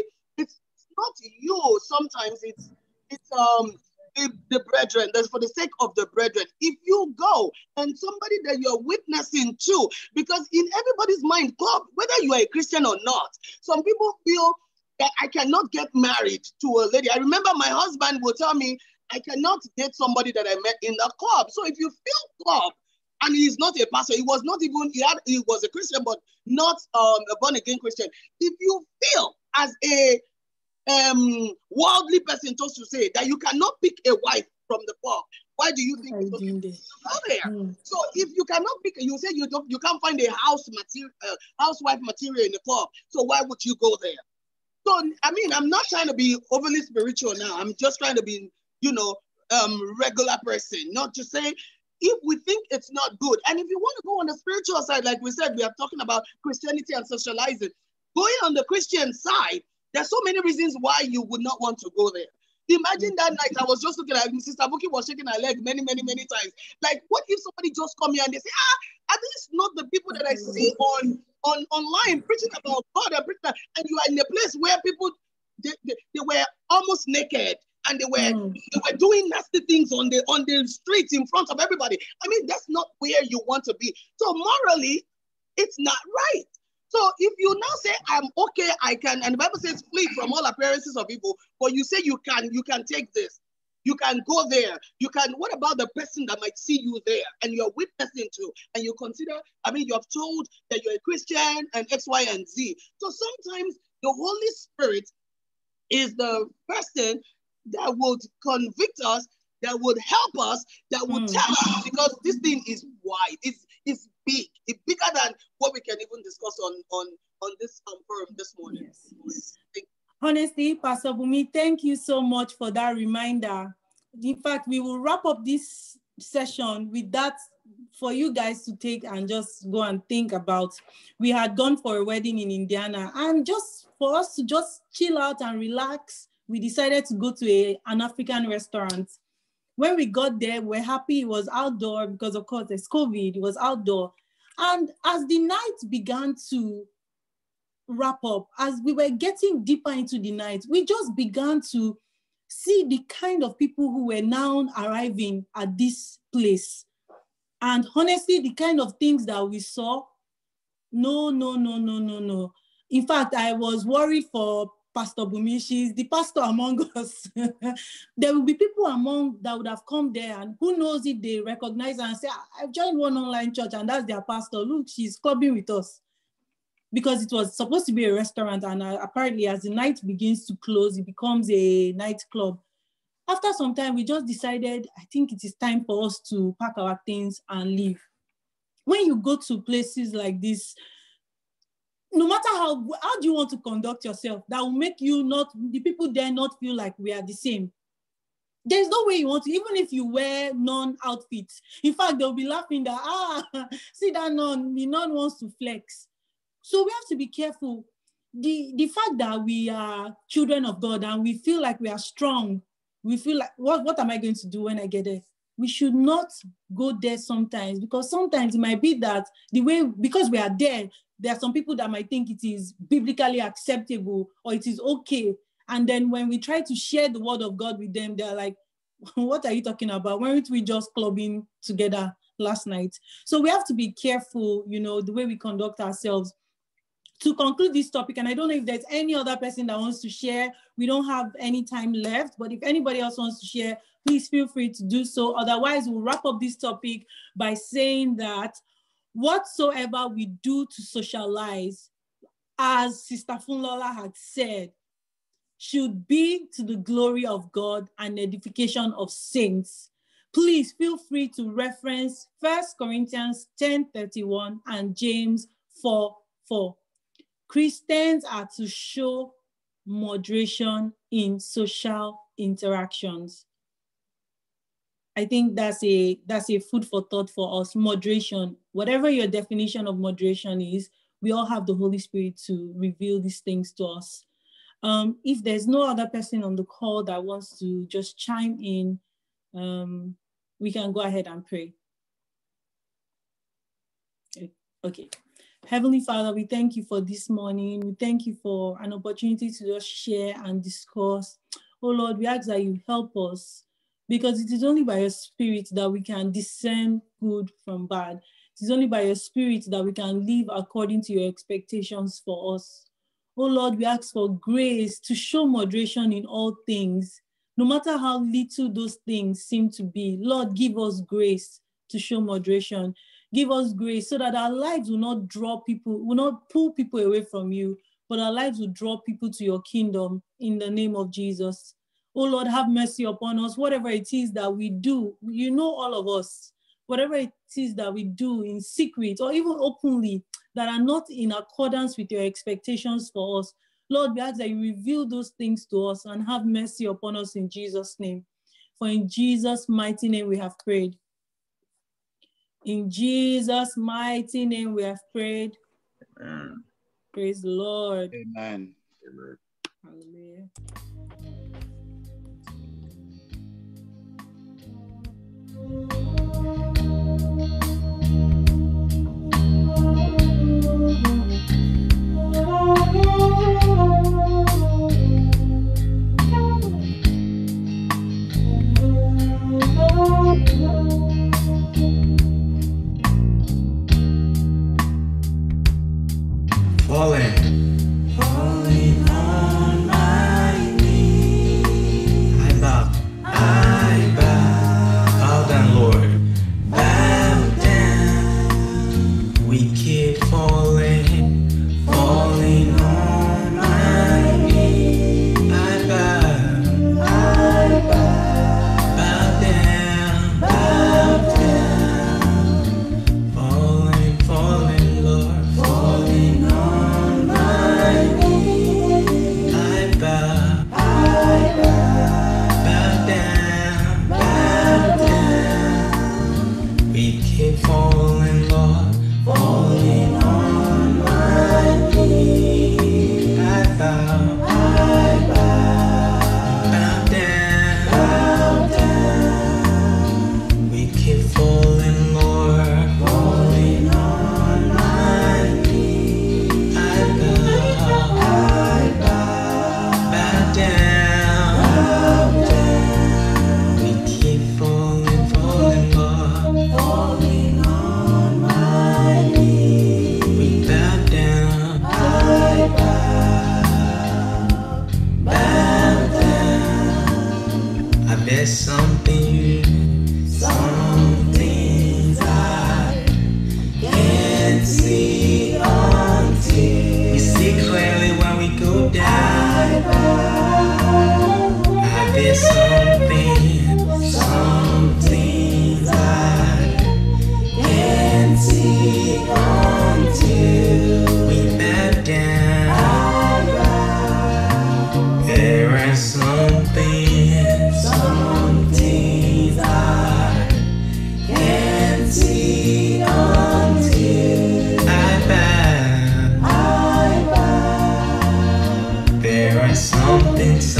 Speaker 11: you. Sometimes it's the brethren. That's for the sake of the brethren. If you go and somebody that you're witnessing to, because in everybody's mind, club, whether you are a Christian or not, some people feel that I cannot get married to a lady. I remember my husband would tell me, I cannot date somebody that I met in the club. So if you feel club, and he's not a pastor, he was not even, he was a Christian, but not a born-again Christian. If you feel as a worldly person, just to say that you cannot pick a wife from the club, why do you think it's okay to go there? So if you cannot pick, you say you can't find a housewife material in the club, so why would you go there? So I mean, I'm not trying to be overly spiritual now. I'm just trying to be, regular person, not to say if we think it's not good. And if you want to go on the spiritual side, like we said, we are talking about Christianity and socializing. Going on the Christian side, there's so many reasons why you would not want to go there. Imagine that night, I was just looking at Sister Buki was shaking her leg many times. Like, what if somebody just come here and they say, are these not the people that I see online preaching about God and you are in a place where people, they were almost naked and they were doing nasty things on the streets in front of everybody. I mean, that's not where you want to be. So morally, it's not right. So if you now say, I'm okay, I can, and the Bible says flee from all appearances of evil, but you say you can take this, you can go there, what about the person that might see you there and you're witnessing to, and you consider, you have told that you're a Christian and X, Y, and Z. So sometimes the Holy Spirit is the person that would convict us, that would help us, that would tell us, because this thing is wide, it's big, it's bigger than what we can even discuss on this forum this morning. Yes.
Speaker 1: Honestly, Pastor Bumi, thank you so much for that reminder. In fact, we will wrap up this session with that for you guys to take and just go and think about. We had gone for a wedding in Indiana, and just for us to just chill out and relax, we decided to go to an African restaurant. When we got there, we're happy it was outdoor because, of course, there's COVID, it was outdoor. And as the night began to wrap up, as we were getting deeper into the night, we just began to see the kind of people who were now arriving at this place. And honestly, the kind of things that we saw, no. In fact, I was worried for Pastor Bumi. She's the pastor among us. There will be people among that would have come there, and who knows if they recognize her and say, I've joined one online church and that's their pastor. Look, she's clubbing with us. Because it was supposed to be a restaurant, and apparently as the night begins to close, it becomes a nightclub. After some time, we just decided, I think it is time for us to pack our things and leave. When you go to places like this, no matter how do you want to conduct yourself, that will make you the people there not feel like we are the same. There's no way you want to, even if you wear non-outfits. In fact, they'll be laughing that, see that nun, the nun wants to flex. So we have to be careful. The fact that we are children of God and we feel like we are strong, we feel like, what am I going to do when I get there? We should not go there sometimes, because sometimes it might be that because we are there are some people that might think it is biblically acceptable or it is okay. And then when we try to share the word of God with them, they're like, what are you talking about? Weren't we just clubbing together last night? So we have to be careful, the way we conduct ourselves. To conclude this topic, and I don't know if there's any other person that wants to share, we don't have any time left, but if anybody else wants to share, please feel free to do so. Otherwise, we'll wrap up this topic by saying that whatsoever we do to socialize, as Sister Funlola had said, should be to the glory of God and edification of saints. Please feel free to reference 1 Corinthians 10:31 and James 4:4. Christians are to show moderation in social interactions. I think that's a food for thought for us. Moderation, whatever your definition of moderation is, we all have the Holy Spirit to reveal these things to us. If there's no other person on the call that wants to just chime in, we can go ahead and pray. Okay. Heavenly Father, we thank you for this morning. We thank you for an opportunity to just share and discuss. Oh Lord, we ask that you help us, because it is only by your Spirit that we can discern good from bad. It is only by your Spirit that we can live according to your expectations for us. Oh Lord, we ask for grace to show moderation in all things, no matter how little those things seem to be. Lord, give us grace to show moderation. Give us grace so that our lives will not will not pull people away from you, but our lives will draw people to your kingdom in the name of Jesus. Oh Lord, have mercy upon us. Whatever it is that we do, you know all of us. Whatever it is that we do in secret or even openly that are not in accordance with your expectations for us, Lord, we ask that you reveal those things to us and have mercy upon us in Jesus' name. For in Jesus' mighty name we have prayed. In Jesus' mighty name we have prayed. Amen. Praise the Lord.
Speaker 8: Amen.
Speaker 1: Hallelujah.
Speaker 12: Falling on my knees. I bow down, Lord, bow down. We keep falling on my knees. I bow down, falling, Lord, falling on my knees. I bow down. We keep falling, Lord, falling on my knees. I bow down. We keep falling, Lord, falling on my knees. I bow down. We keep falling, Lord, falling on my knees. We bow down. I bow down. I bet some things I can't see until we see clearly when we go down. I bet some things I can't see until we bow down. There are some things I can't see until I bow. There are some things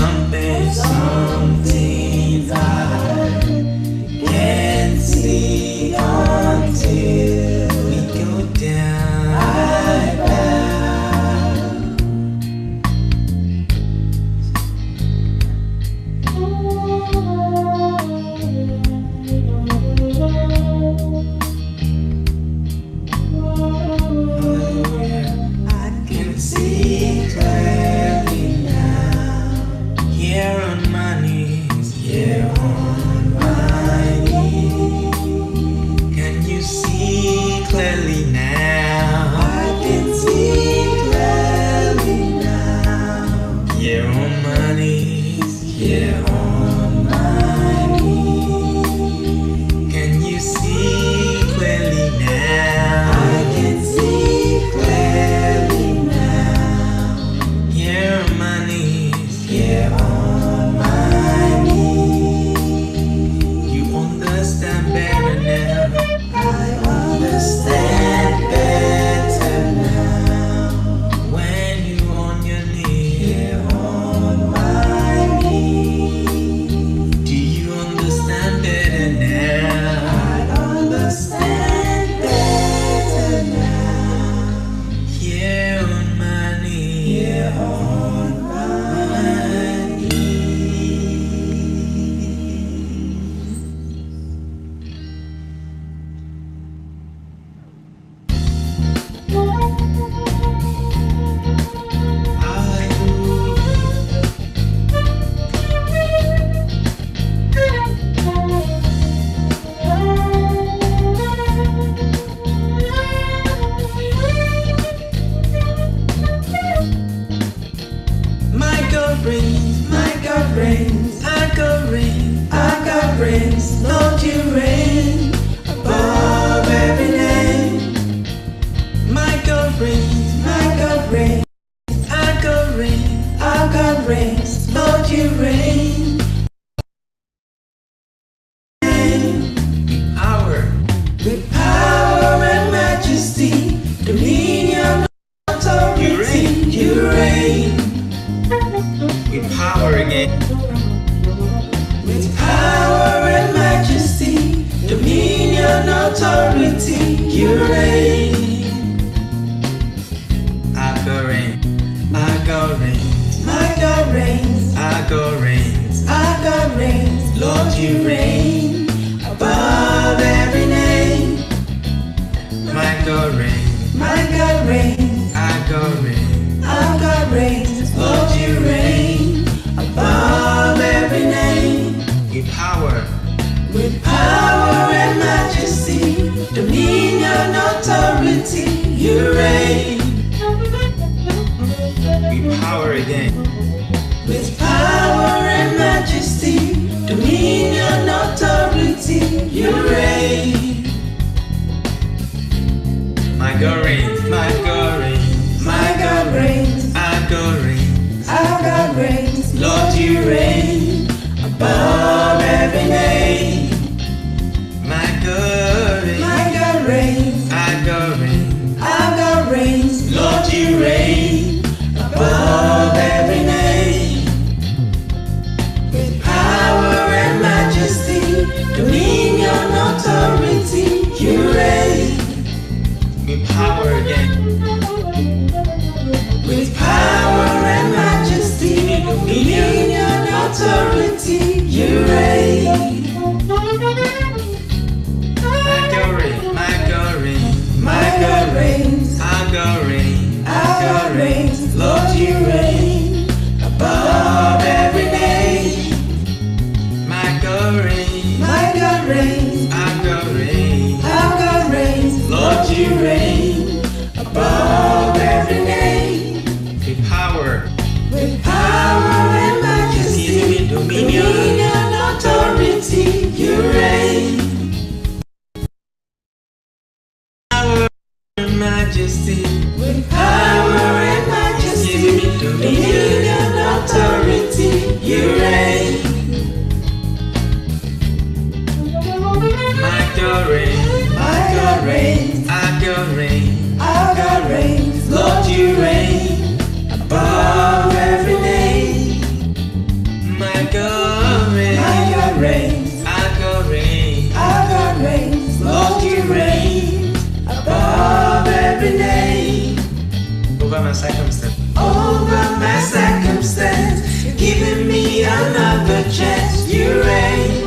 Speaker 12: I can't see until we go down. I can see clearly now. Here on my knees, here on my knees. Can you see authority, you reign. I go reign, I go reign, my God reigns, I go reigns, I go reigns, Lord you reign above every name. My God reigns, my God reigns, I go reign, I go reigns, Lord you reign above every name. With power and majesty, dominion, authority, you reign.
Speaker 13: With power again.
Speaker 12: With power and majesty, dominion, authority, you reign.
Speaker 13: My God reigns, my God reigns,
Speaker 12: my God reigns,
Speaker 13: our God reigns,
Speaker 12: our God reigns, Lord you reign above every name.
Speaker 13: My God reigns,
Speaker 12: my God reigns,
Speaker 13: our God reigns,
Speaker 12: our God reigns, Lord you reign above every name. With power and majesty, dominion, authority, you reign.
Speaker 13: with power again.
Speaker 12: With power and majesty, dominion, authority, you reign.
Speaker 13: My God reigns, my God reigns,
Speaker 12: my God reigns,
Speaker 13: our God reigns,
Speaker 12: our God reigns, Lord you reign above every name.
Speaker 13: my God reigns,
Speaker 12: my God reigns,
Speaker 13: our God reigns,
Speaker 12: our God reigns, Lord you reign above every name.
Speaker 13: with power,
Speaker 12: with power and majesty, dominion, authority, you reign.
Speaker 13: power and majesty,
Speaker 12: with power and majesty, dominion, authority, you reign.
Speaker 13: my God reigns,
Speaker 12: my God reigns,
Speaker 13: our God reigns,
Speaker 12: our God reigns, Lord you reign above every name.
Speaker 13: my God reigns,
Speaker 12: my God reigns,
Speaker 13: our God reigns,
Speaker 12: our God reigns, Lord you reign above every name.
Speaker 13: over my circumstance,
Speaker 12: over my circumstance, giving me another chance, you reign.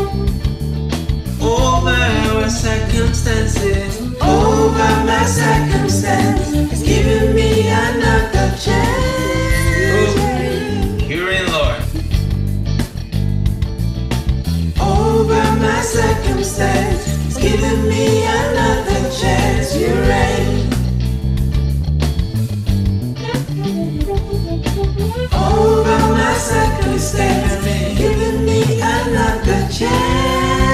Speaker 13: over our circumstances,
Speaker 12: over my circumstance, it's giving me another chance.
Speaker 13: you reign, Lord.
Speaker 12: Over my circumstance, it's giving me another chance, you reign. Over my circumstance, giving me another chance.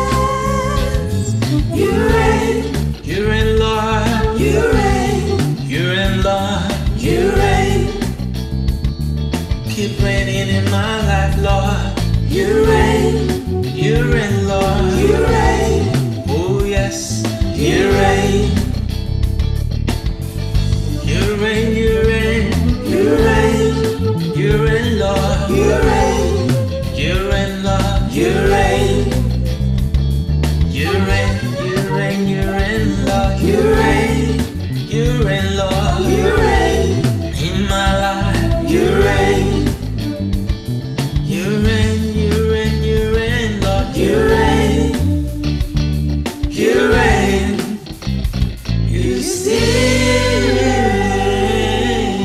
Speaker 12: You reign,
Speaker 13: You reign, Lord.
Speaker 12: you reign,
Speaker 13: You reign, Lord.
Speaker 12: you reign,
Speaker 13: Keep reigning in my life, Lord.
Speaker 12: you reign,
Speaker 13: You reign, Lord.
Speaker 12: you reign,
Speaker 13: Oh yes,
Speaker 12: you reign,
Speaker 13: you reign, you reign,
Speaker 12: you reign,
Speaker 13: you reign, Lord.
Speaker 12: you reign,
Speaker 13: You reign, Lord.
Speaker 12: you reign,
Speaker 13: You reign, you reign, you reign, Lord.
Speaker 12: you reign,
Speaker 13: You reign, Lord.
Speaker 12: you reign,
Speaker 13: In my life,
Speaker 12: you reign,
Speaker 13: you reign, you reign, you reign, Lord.
Speaker 12: you reign, you reign, you still reign.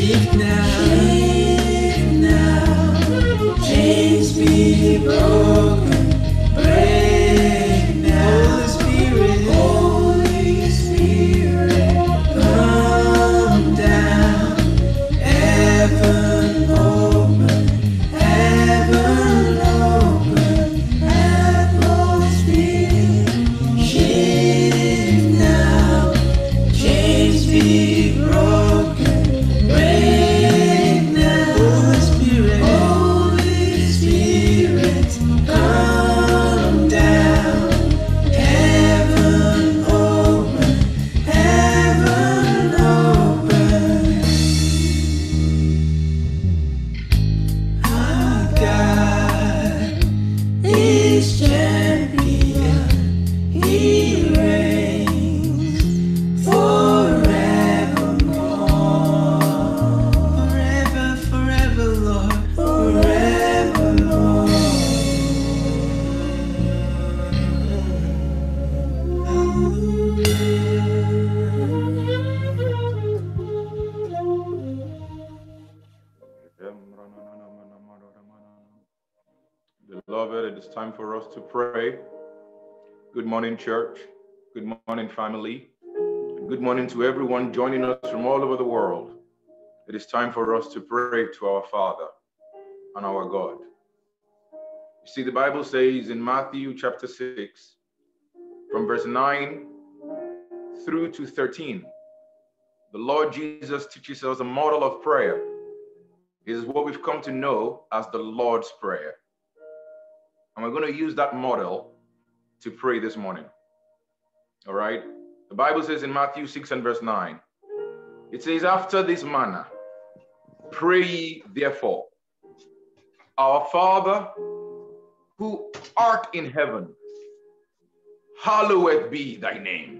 Speaker 13: Shift now, chains be broken, break now. Holy Spirit, come down, heaven open, atmosphere, shift now, chains be broken, break now. Holy Spirit, come down, heaven open, Our God is champion, He reigns forevermore. Forever, forever, Lord, forevermore.
Speaker 10: Beloved, it is time for us to pray. Good morning, church. Good morning, family. Good morning to everyone joining us from all over the world. It is time for us to pray to our Father and our God. You see, the Bible says in Matthew chapter 6, from verse 9 through to 13, the Lord Jesus teaches us a model of prayer. It is what we've come to know as the Lord's Prayer. And we're going to use that model to pray this morning. All right? The Bible says in Matthew 6 and verse 9, it says, after this manner, pray ye therefore, our Father, who art in heaven, hallowed be thy name.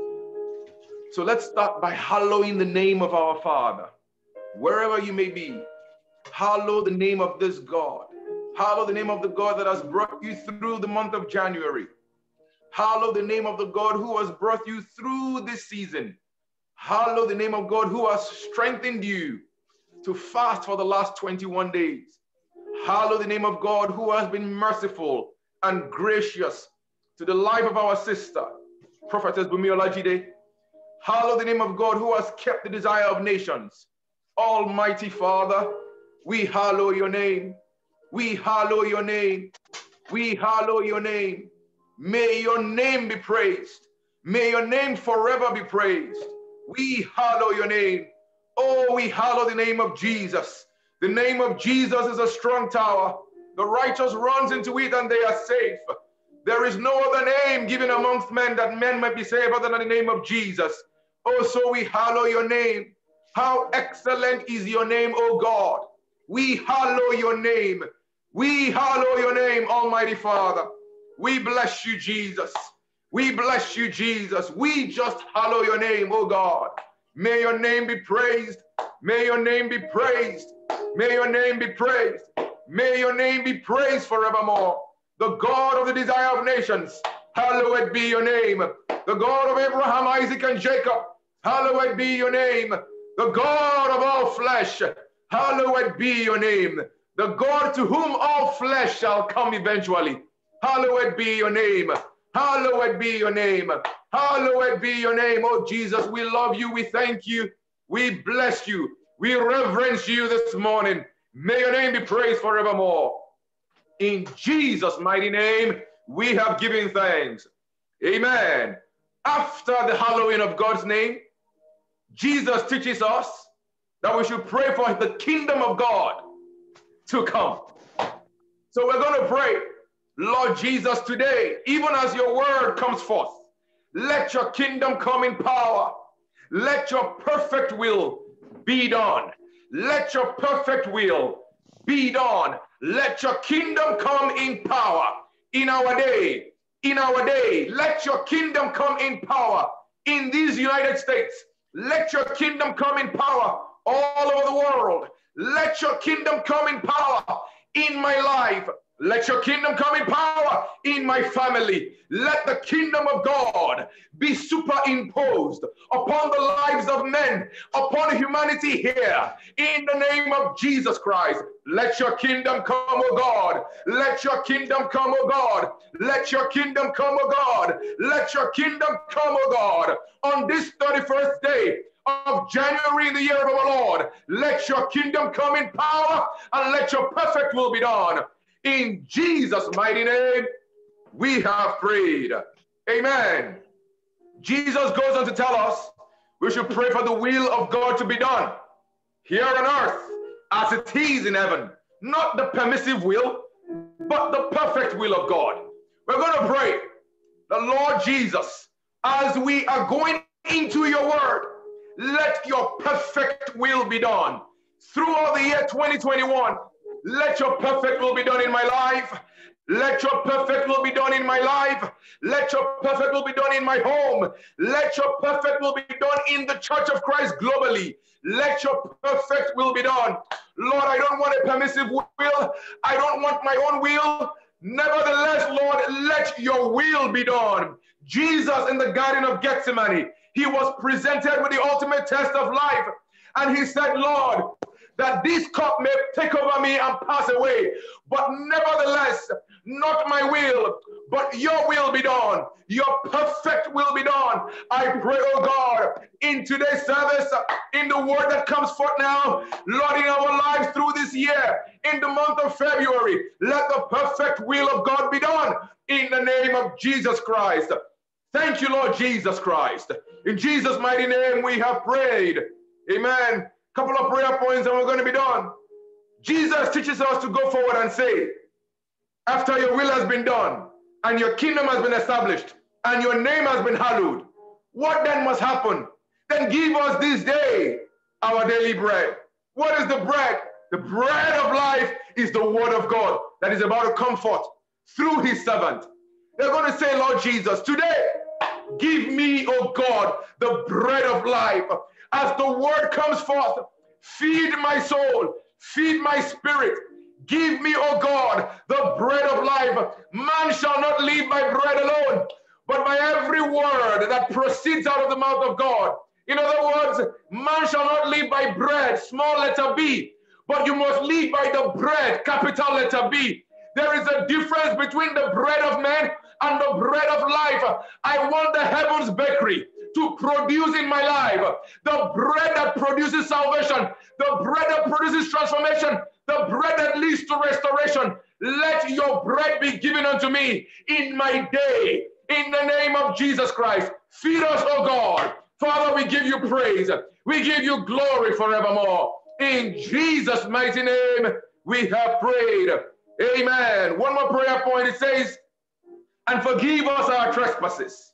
Speaker 10: So let's start by hallowing the name of our Father. Wherever you may be, hallow the name of this God. Hallow the name of the God that has brought you through the month of January. Hallow the name of the God who has brought you through this season. Hallow the name of God who has strengthened you to fast for the last 21 days. Hallow the name of God who has been merciful and gracious to the life of our sister, Prophetess Bumi Olajide. Hallow the name of God who has kept the desire of nations. Almighty Father, we hallow your name. We hallow your name. We hallow your name. May your name be praised. May your name forever be praised. We hallow your name. Oh, we hallow the name of Jesus. The name of Jesus is a strong tower. The righteous runs into it and they are safe. There is no other name given amongst men that men might be saved other than the name of Jesus. Oh, so we hallow your name. How excellent is your name, O God. We hallow your name. We hallow your name, Almighty Father. We bless you, Jesus. We bless you, Jesus. We just hallow your name, oh God. May your name be praised. May your name be praised. May your name be praised. May your name be praised forevermore. The God of the desire of nations, hallowed be your name. The God of Abraham, Isaac, and Jacob, hallowed be your name. The God of all flesh, hallowed be your name. The God to whom all flesh shall come eventually, hallowed be your name. Hallowed be your name. Hallowed be your name. Oh Jesus, we love you. We thank you. We bless you. We reverence you this morning. May your name be praised forevermore. In Jesus' mighty name, we have given thanks. Amen. After the hallowing of God's name, Jesus teaches us that we should pray for the kingdom of God to come. So we're going to pray, Lord Jesus, today, even as your word comes forth, let your kingdom come in power. Let your perfect will be done. Let your perfect will be done. Let your kingdom come in power in our day. In our day, let your kingdom come in power in these United States. Let your kingdom come in power all over the world. Let your kingdom come in power in my life, Let your kingdom come in power in my family. Let the kingdom of God be superimposed upon the lives of men, upon humanity here. In the name of Jesus Christ, let your kingdom come, O God. Let your kingdom come, O God. Let your kingdom come, O God. Let your kingdom come, O God. On this 31st day of January in the year of our Lord, let your kingdom come in power and let your perfect will be done. In Jesus' mighty name, we have prayed. Amen. Jesus goes on to tell us we should pray for the will of God to be done here on earth as it is in heaven. Not the permissive will, but the perfect will of God. We're going to pray, the Lord Jesus, as we are going into your word, let your perfect will be done. Throughout the year 2021, let your perfect will be done in my life. Let your perfect will be done in my life. Let your perfect will be done in my home. Let your perfect will be done in the Church of Christ globally. Let your perfect will be done. Lord, I don't want a permissive will. I don't want my own will. Nevertheless, Lord, let your will be done. Jesus in the Garden of Gethsemane, he was presented with the ultimate test of life. And he said, Lord, that this cup may take over me and pass away. But nevertheless, not my will, but your will be done. Your perfect will be done. I pray, oh God, in today's service, in the word that comes forth now, Lord, in our lives through this year, in the month of February, let the perfect will of God be done in the name of Jesus Christ. Thank you, Lord Jesus Christ. In Jesus' mighty name we have prayed. Amen. Couple of prayer points and we're going to be done. Jesus teaches us to go forward and say, after your will has been done and your kingdom has been established and your name has been hallowed, what then must happen? Then give us this day our daily bread. What is the bread? The bread of life is the word of God that is about to come forth through his servant. They're going to say, Lord Jesus, today, give me, oh God, the bread of life. As the word comes forth, feed my soul, feed my spirit. Give me, oh God, the bread of life. Man shall not live by bread alone, but by every word that proceeds out of the mouth of God. In other words, man shall not live by bread, small letter B, but you must live by the bread, capital letter B. There is a difference between the bread of man and the bread of life. I want the heaven's bakery to produce in my life the bread that produces salvation, the bread that produces transformation, the bread that leads to restoration. Let your bread be given unto me in my day, in the name of Jesus Christ. Feed us, oh God. Father, we give you praise. We give you glory forevermore. In Jesus' mighty name, we have prayed. Amen. One more prayer point. It says, and forgive us our trespasses,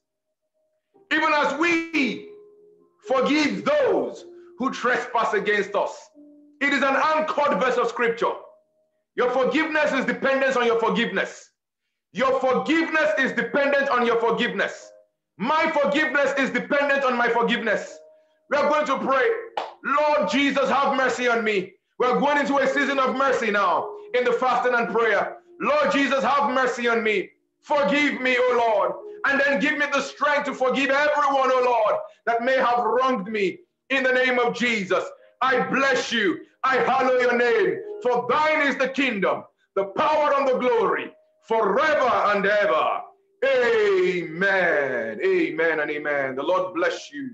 Speaker 10: even as we forgive those who trespass against us. It is an anchored verse of scripture. Your forgiveness is dependent on your forgiveness. Your forgiveness is dependent on your forgiveness. My forgiveness is dependent on my forgiveness. We are going to pray, Lord Jesus, have mercy on me. We're going into a season of mercy now in the fasting and prayer. Lord Jesus, have mercy on me. Forgive me, O Lord, and then give me the strength to forgive everyone, O Lord, that may have wronged me. In the name of Jesus, I bless you. I hallow your name. For thine is the kingdom, the power and the glory, forever and ever. Amen. Amen and amen. The Lord bless you.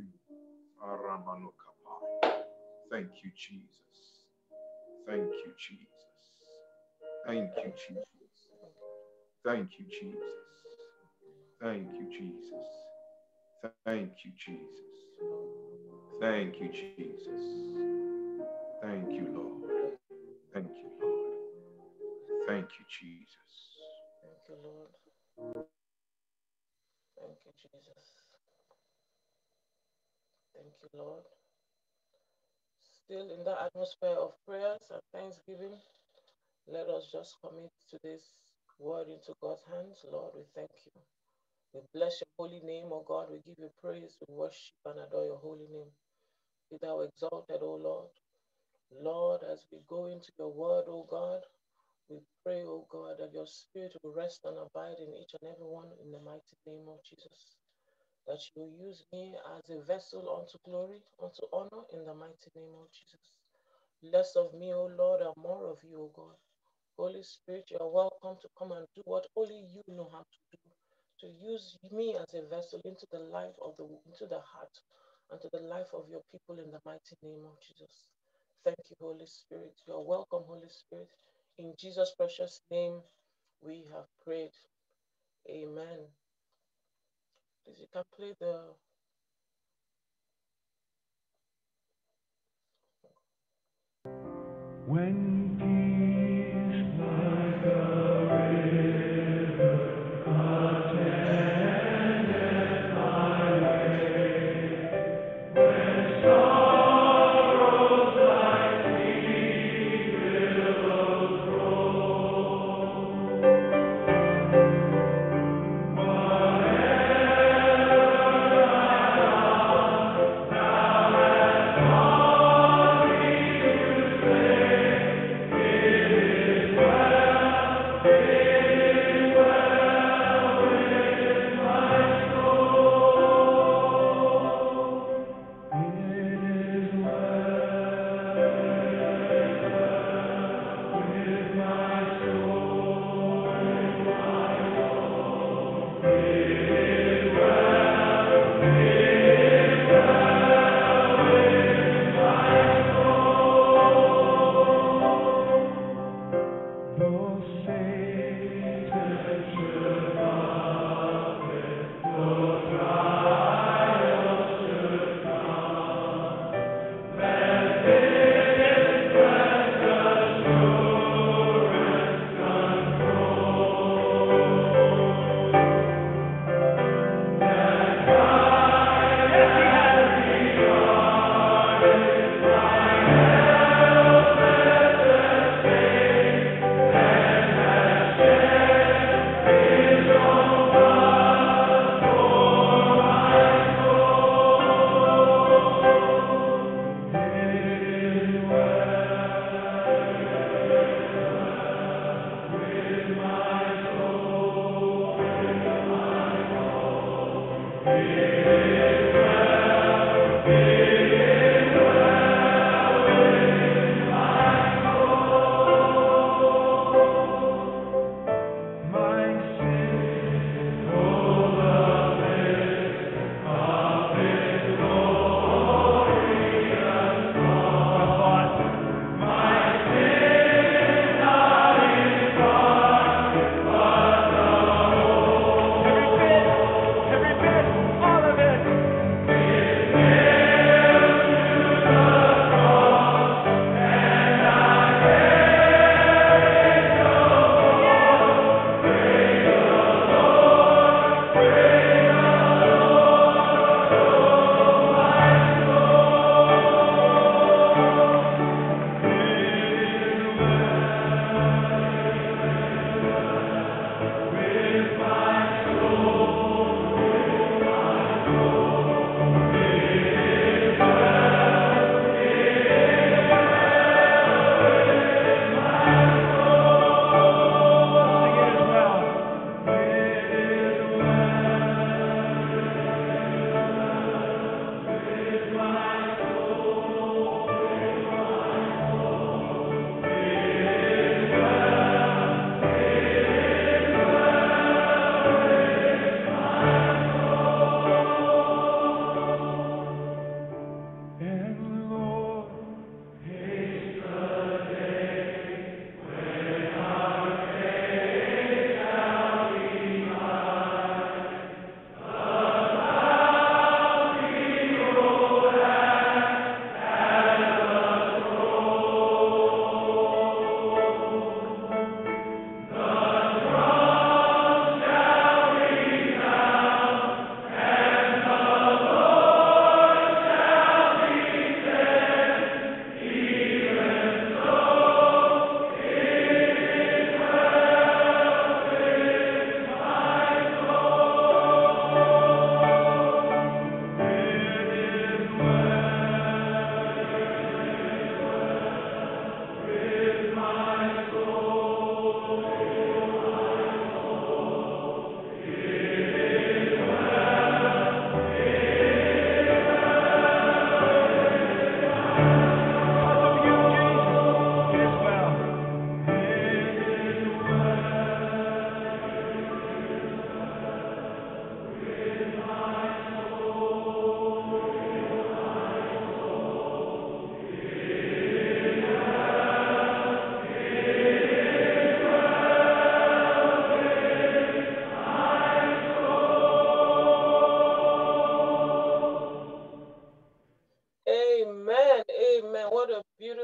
Speaker 10: Thank you, Jesus. Thank you, Jesus. Thank you, Jesus. Thank you, Jesus. Thank you, Jesus. Thank you, Jesus. Thank you, Jesus. Thank you, Lord. Thank you, Lord. Thank you, Jesus.
Speaker 14: Thank you, Lord. Thank you, Jesus. Thank you, Lord. Still in the atmosphere of prayers and thanksgiving, let us just commit today's word into God's hands. Lord, we thank you. We bless your holy name, O God. We give you praise, we worship and adore your holy name. Be thou exalted, O Lord. Lord, as we go into your word, O God, We pray, oh God, that your spirit will rest and abide in each and every one in the mighty name of Jesus. That you will use me as a vessel unto glory, unto honor in the mighty name of Jesus. Less of me, O Lord, and more of you, O God. Holy Spirit, you are welcome to come and do what only you know how to do. To use me as a vessel into the life of into the heart and to the life of your people in the mighty name of Jesus. Thank you, Holy Spirit. You are welcome, Holy Spirit. In Jesus' precious name, we have prayed. Amen. Please, you can play the...
Speaker 12: When peace like a river attendeth my way, when sorrows like sweet billows roll, now has taught me to say,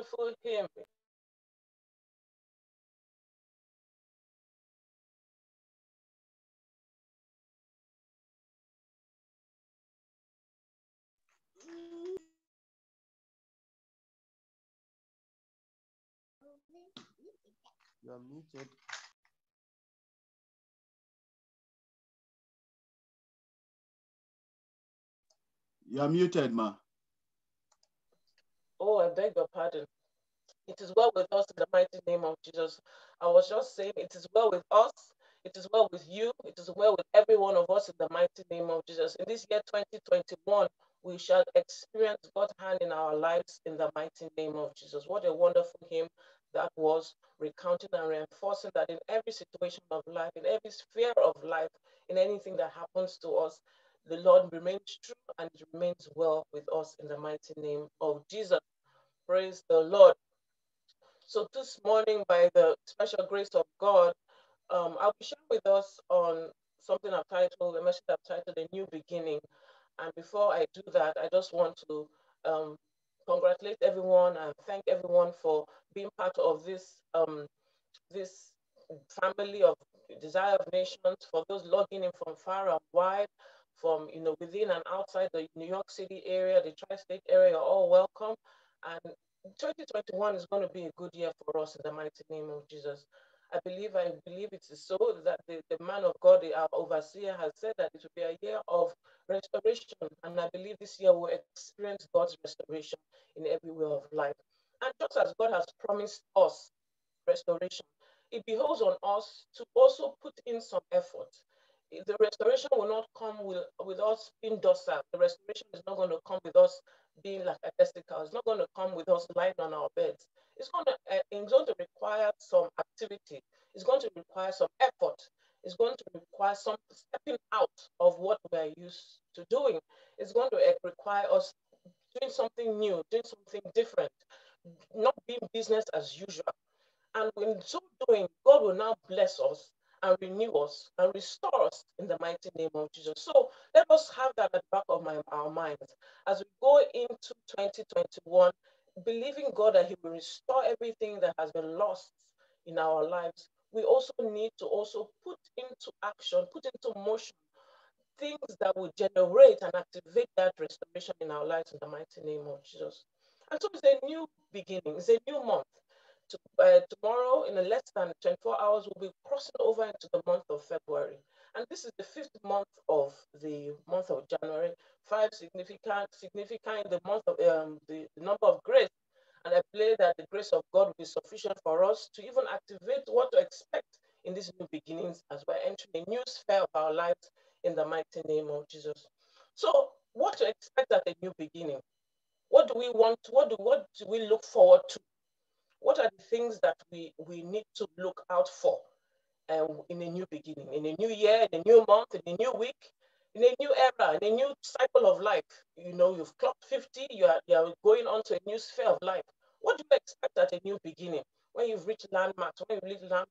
Speaker 14: beautiful hymn.
Speaker 5: You are muted.
Speaker 8: You are muted, ma.
Speaker 14: Oh, I beg your pardon. It is well with us in the mighty name of Jesus. I was just saying, it is well with us. It is well with you. It is well with every one of us in the mighty name of Jesus. In this year 2021, we shall experience God's hand in our lives in the mighty name of Jesus. What a wonderful hymn that was, recounting and reinforcing that in every situation of life, in every sphere of life, in anything that happens to us, the Lord remains true and it remains well with us in the mighty name of Jesus. Praise the Lord. So this morning, by the special grace of God, I'll be sharing with us on something I've titled, a message I've titled, A New Beginning. And before I do that, I just want to congratulate everyone and thank everyone for being part of this this family of Desire of Nations. For those logging in from far and wide, from within and outside the New York City area, the tri-state area, you're all welcome. And 2021 is going to be a good year for us in the mighty name of Jesus. I believe it is so that the man of God, our overseer, has said that it will be a year of restoration. And I believe this year we'll experience God's restoration in every way of life. And just as God has promised us restoration, it behoves on us to also put in some effort. The restoration will not come with us being docile. The restoration is not going to come with us being like lackadaisical. It's not going to come with us lying on our beds. It's going to require some activity. It's going to require some effort. It's going to require some stepping out of what we're used to doing. It's going to require us doing something new, doing something different, not being business as usual. And in so doing, God will now bless us and renew us and restore us in the mighty name of Jesus. So let us have that at the back of our minds as we go into 2021, believing God that He will restore everything that has been lost in our lives. We also need to also put into action, put into motion things that will generate and activate that restoration in our lives in the mighty name of Jesus. And so it's a new beginning, it's a new month. Tomorrow, in less than 24 hours, we'll be crossing over into the month of February. And this is the 5th month of the month of January. 5 significant in the month of the number of grace. And I pray that the grace of God will be sufficient for us to even activate what to expect in these new beginnings as we're entering a new sphere of our lives in the mighty name of Jesus. So, what to expect at a new beginning? What do we want? What do we look forward to? What are the things that we need to look out for in a new beginning, in a new year, in a new month, in a new week, in a new era, in a new cycle of life? You've clocked 50, you are going on to a new sphere of life. What do you expect at a new beginning? When you've reached landmarks, when you've reached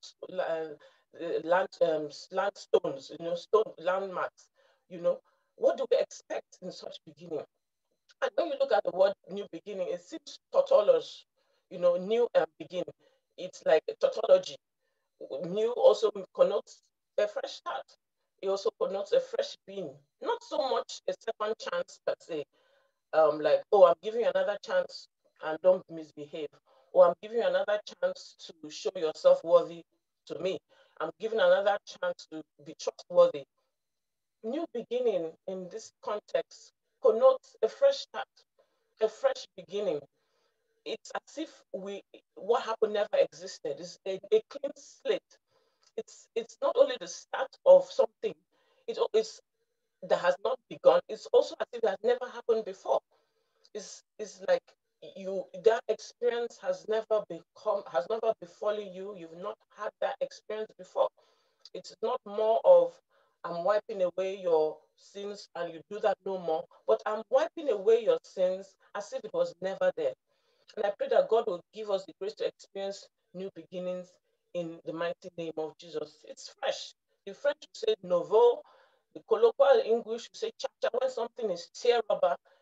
Speaker 14: landstones, stone landmarks, what do we expect in such beginning? And when you look at the word new beginning, it seems tautologous, new beginning. It's like a tautology. New also connotes a fresh start. It also connotes a fresh being. Not so much a second chance per se. Like, oh, I'm giving you another chance and don't misbehave. Or I'm giving you another chance to show yourself worthy to me. I'm giving another chance to be trustworthy. New beginning in this context connotes a fresh start, a fresh beginning. It's as if what happened never existed. It's a clean slate. It's not only the start of something, it's that has not begun. It's also as if it has never happened before. It's like that experience has never befallen you. You've not had that experience before. It's not more of I'm wiping away your sins and you do that no more, but I'm wiping away your sins as if it was never there. And I pray that God will give us the grace to experience new beginnings in the mighty name of Jesus. It's fresh. The French say nouveau. The colloquial English say cha-cha. When something is tear rubber,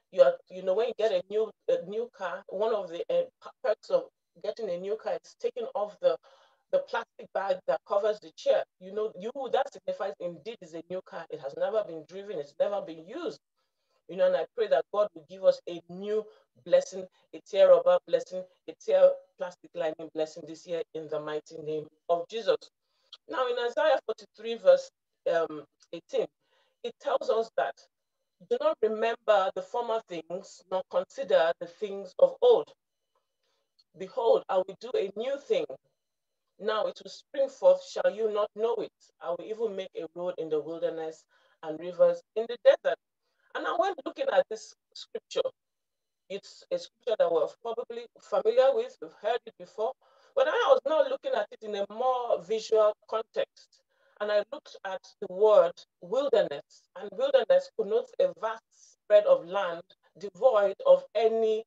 Speaker 14: When you get a new car, one of the perks of getting a new car is taking off the plastic bag that covers the chair. That signifies indeed is a new car. It has never been driven. It's never been used. And I pray that God will give us a new blessing, a tear rubber blessing, a tear plastic lining blessing this year in the mighty name of Jesus. Now in Isaiah 43 verse 18, it tells us that do not remember the former things, nor consider the things of old. Behold, I will do a new thing. Now it will spring forth, shall you not know it? I will even make a road in the wilderness and rivers in the desert. And now when looking at this scripture, it's a scripture that we're probably familiar with, we've heard it before, but I was now looking at it in a more visual context. And I looked at the word wilderness, and wilderness connotes a vast spread of land devoid of any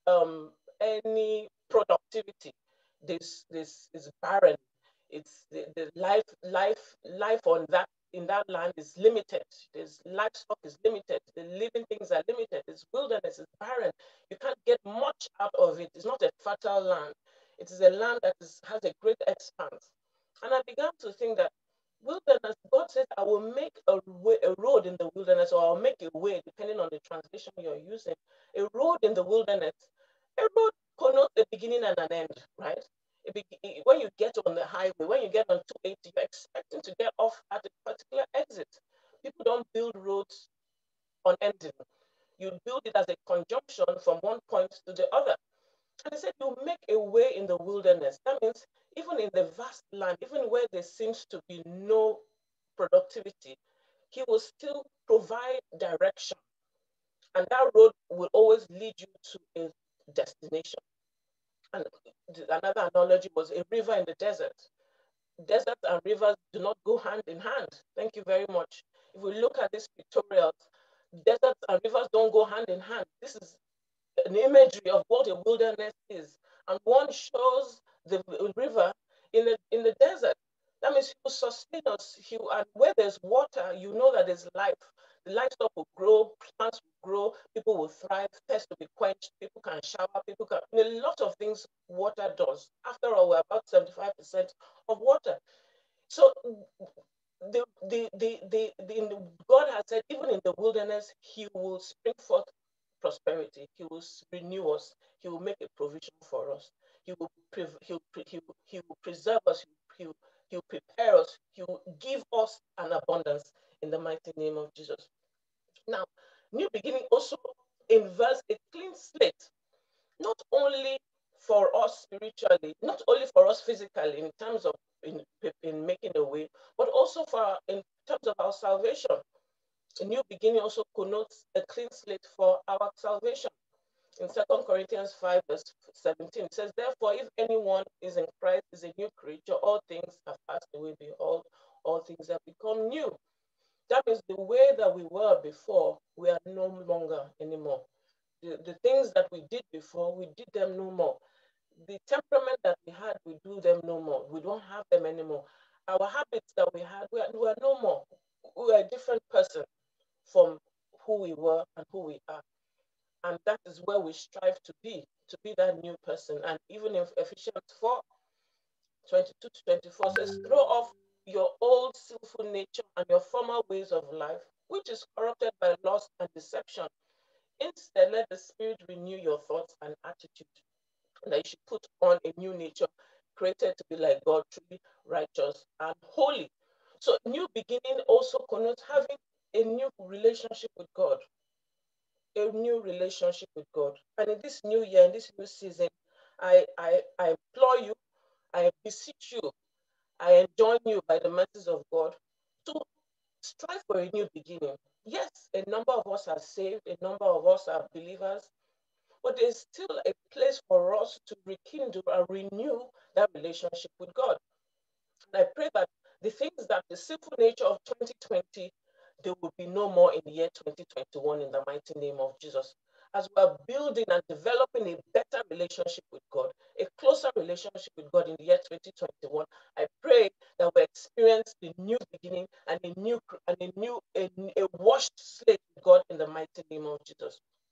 Speaker 14: productivity. This is barren. It's the life on that in that land is limited. There's livestock is limited. The living things are limited. It's wilderness. It's barren. You can't get much out of it. It's not a fertile land. It is a land that has a great expanse. And I began to think that wilderness, God says, I will make a road in the wilderness, or I'll make a way, depending on the translation you're using. A road in the wilderness. A road connotes a beginning and an end, right? When you get on the highway, when you get on 280, you're expecting to get off at a particular exit. People don't build roads on ending. You build it as a conjunction from one point to the other. And he said, you make a way in the wilderness. That means even in the vast land, even where there seems to be no productivity, he will still provide direction. And that road will always lead you to a destination. And another analogy was a river in the desert. Deserts and rivers do not go hand in hand. Thank you very much. If we look at this pictorial, deserts and rivers don't go hand in hand. This is an imagery of what a wilderness is. And one shows the river in the desert. That means he will sustain us. And where there's water, you know that there's life. The livestock will grow, plants will grow, people will thrive, thirst will be quenched, people can shower, a lot of things water does. After all, we're about 75% of water. So God has said, even in the wilderness, he will spring forth prosperity. He will renew us. He will make a provision for us. He will preserve us. He will prepare us. He will give us an abundance in the mighty name of Jesus. Now, new beginning also involves a clean slate, not only for us spiritually, not only for us physically in terms of in making a way, but also in terms of our salvation. A new beginning also connotes a clean slate for our salvation. In 2 Corinthians 5, verse 17, it says, therefore, if anyone is in Christ, is a new creature, all things have passed away, behold, all things have become new. That means the way that we were before, we are no longer anymore. The things that we did before, we did them no more. The temperament that we had, we do them no more. We don't have them anymore. Our habits that we had, we are no more. We are a different person from who we were and who we are. And that is where we strive to be that new person. And even in Ephesians 4, 22 to 24 says, throw off your old sinful nature and your former ways of life, which is corrupted by lust and deception. Instead, let the Spirit renew your thoughts and attitude. And that you should put on a new nature, created to be like God, truly righteous and holy. So new beginning also connotes having a new relationship with God. A new relationship with God. And in this new year, in this new season, I implore you, I beseech you, I enjoin you by the mercies of God to strive for a new beginning. Yes, a number of us are saved, a number of us are believers, but there's still a place for us to rekindle and renew that relationship with God. And I pray that the things that the sinful nature of 2020, there will be no more in the year 2021 in the mighty name of Jesus. As we are building and developing a better relationship with God, a closer relationship with God in the year 2021, I pray that we experience the new beginning and a washed slate with God in the mighty name of Jesus.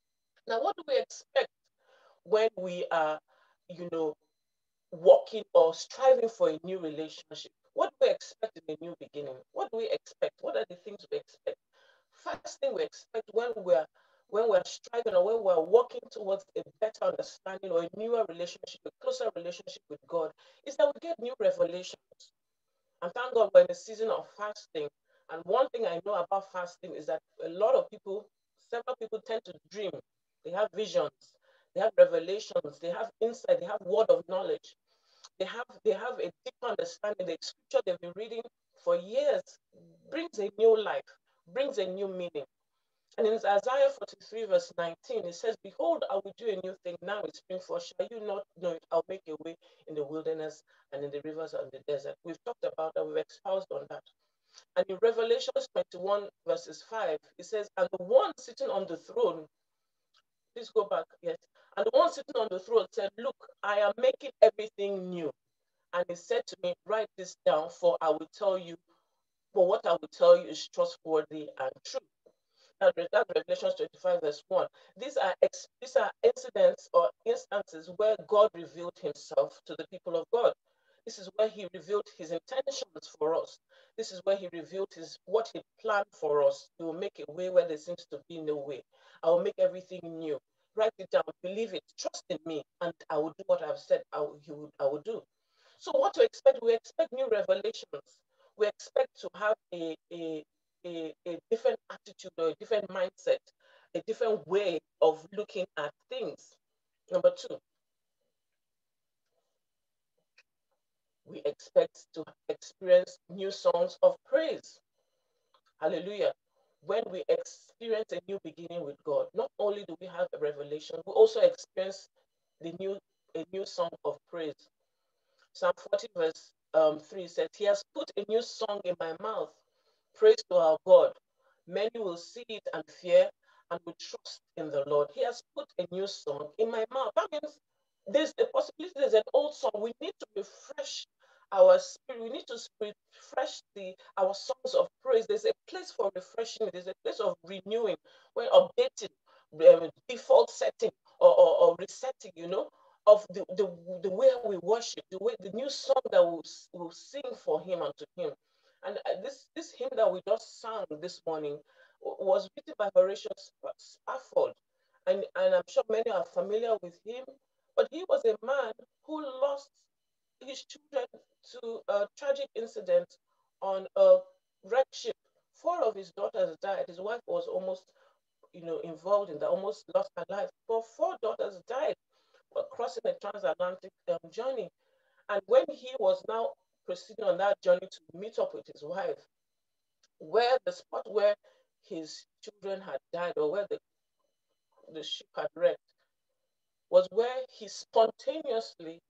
Speaker 14: Now, what do we expect when we are, working or striving for a new relationship? What do we expect in a new beginning? What do we expect? What are the things we expect? First thing we expect when we're striving or when we're working towards a better understanding or a newer relationship, a closer relationship with God, is that we get new revelations. And thank God we're in a season of fasting. And one thing I know about fasting is that several people tend to dream. They have visions, they have revelations, they have insight, they have word of knowledge. They have a deep understanding. The scripture they've been reading for years brings a new life, brings a new meaning. And in Isaiah 43, verse 19, it says, "Behold, I will do a new thing now it spring forth. Shall you not know it? I'll make a way in the wilderness and in the rivers and the desert." We've talked about that, we've expounded on that. And in Revelation 21, verses 5, it says, "And the one sitting on the throne," please go back, yes. "And the one sitting on the throne said, Look, I am making everything new. And he said to me, Write this down, for what I will tell you is trustworthy and true." That's Revelation 25, verse 1. These are incidents or instances where God revealed himself to the people of God. This is where he revealed his intentions for us. This is where he revealed what he planned for us. He will make a way where there seems to be no way. I will make everything new. Write it down, believe it, trust in me, and I will do what I've said I will do. So what to expect? We expect new revelations. We expect to have a different attitude or a different mindset, a different way of looking at things. Number two, we expect to experience new songs of praise. Hallelujah. When we experience a new beginning with God, not only do we have a revelation, we also experience a new song of praise. Psalm 40, verse 3 says, "He has put a new song in my mouth. Praise to our God. Many will see it and fear and will trust in the Lord." He has put a new song in my mouth. That means there's a possibility there's an old song. We need to refresh our spirit. We need to refresh our songs of praise. There's a place for refreshing. There's a place of renewing, when updating, default setting or resetting, of the way we worship, the new song that we'll sing for him and to him. And this hymn that we just sang this morning was written by Horatius Spafford. And I'm sure many are familiar with him, but he was a man who lost his children to a tragic incident on a wrecked ship. 4 of his daughters died. His wife was almost, involved in that, almost lost her life. But 4 daughters died crossing a transatlantic journey. And when he was now proceeding on that journey to meet up with his wife, where the spot where his children had died, or where the ship had wrecked, was where he spontaneously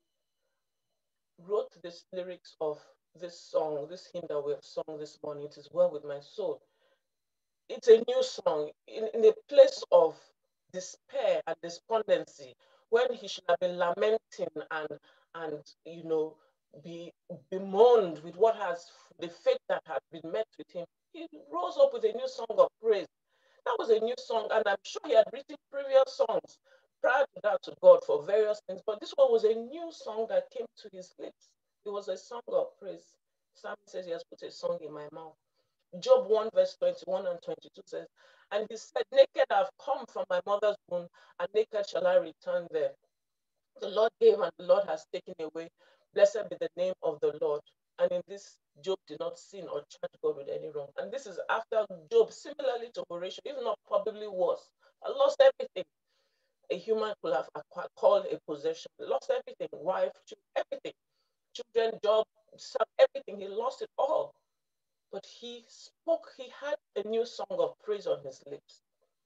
Speaker 14: wrote this lyrics of this song, this hymn that we have sung this morning, "It is well with my soul." It's a new song in a place of despair and despondency, when he should have been lamenting and be bemoaned with the fate that had been met with him. He rose up with a new song of praise. That was a new song, and I'm sure he had written previous songs prior to that to God for various things, but this one was a new song that came to his lips. It was a song of praise. Psalm says, "He has put a song in my mouth." Job 1, verse 21 and 22 says, "And he said, Naked I have come from my mother's womb, and naked shall I return there. The Lord gave, and the Lord has taken away. Blessed be the name of the Lord." And in this, Job did not sin or charge God with any wrong. And this is after Job, similarly to Horatio, if not probably worse, lost everything a human could have called a possession. Lost everything, wife, everything, children, job, everything. He lost it all. But he had a new song of praise on his lips,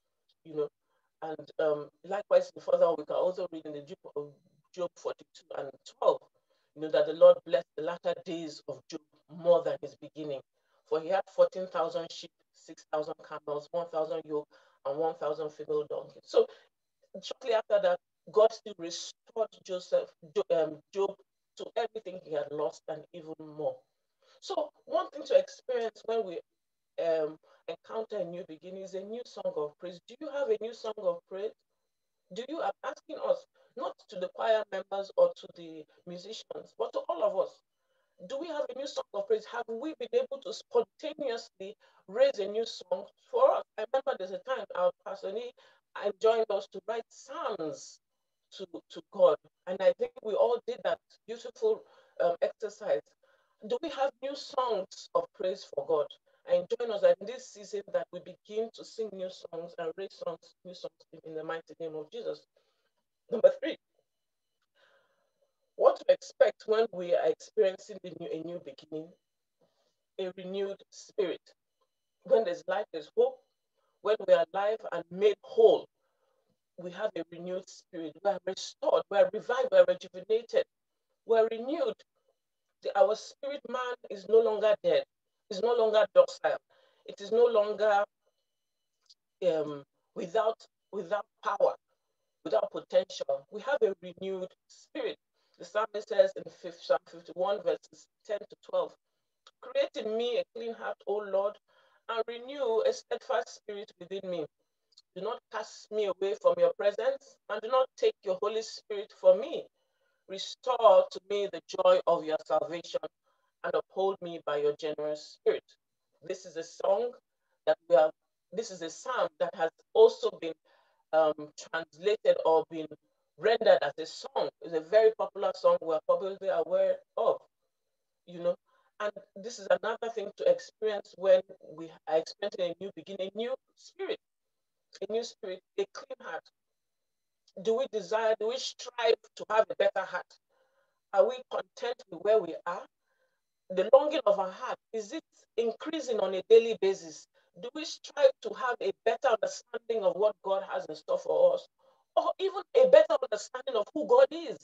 Speaker 14: And likewise, further we can also read in the Job 42 and 12, that the Lord blessed the latter days of Job more than his beginning. For he had 14,000 sheep, 6,000 camels, 1,000 yoke, and 1,000 female donkeys. So shortly after that, God still restored Job to everything he had lost and even more. So one thing to experience when we encounter a new beginning is a new song of praise. Do you have a new song of praise? Do you, I'm asking us, not to the choir members or to the musicians, but to all of us. Do we have a new song of praise? Have we been able to spontaneously raise a new song for us? I remember there's a time our pastor joined us to write psalms to God. And I think we all did that beautiful exercise. Do we have new songs of praise for God? And join us in this season that we begin to sing new songs and raise songs, new songs in the mighty name of Jesus. Number 3, what to expect when we are experiencing a new beginning, a renewed spirit. When there's life, there's hope. When we are alive and made whole, we have a renewed spirit. We are restored, we are revived, we are rejuvenated, we are renewed. Our spirit man is no longer dead. It's no longer docile. It is no longer without power, without potential. We have a renewed spirit. The psalmist says in Psalm 51, verses 10 to 12, create in me a clean heart, O Lord, and renew a steadfast spirit within me. Do not cast me away from your presence, and do not take your Holy Spirit from me. Restore to me the joy of your salvation, and uphold me by your generous spirit. This is a song that this is a psalm that has also been translated or been rendered as a song. It's a very popular song we're probably aware of, and this is another thing to experience when we are experiencing a new beginning, a new spirit, a clean heart. Do we strive to have a better heart? Are we content with where we are? The longing of our heart, is it increasing on a daily basis? Do we strive to have a better understanding of what God has in store for us? Or even a better understanding of who God is?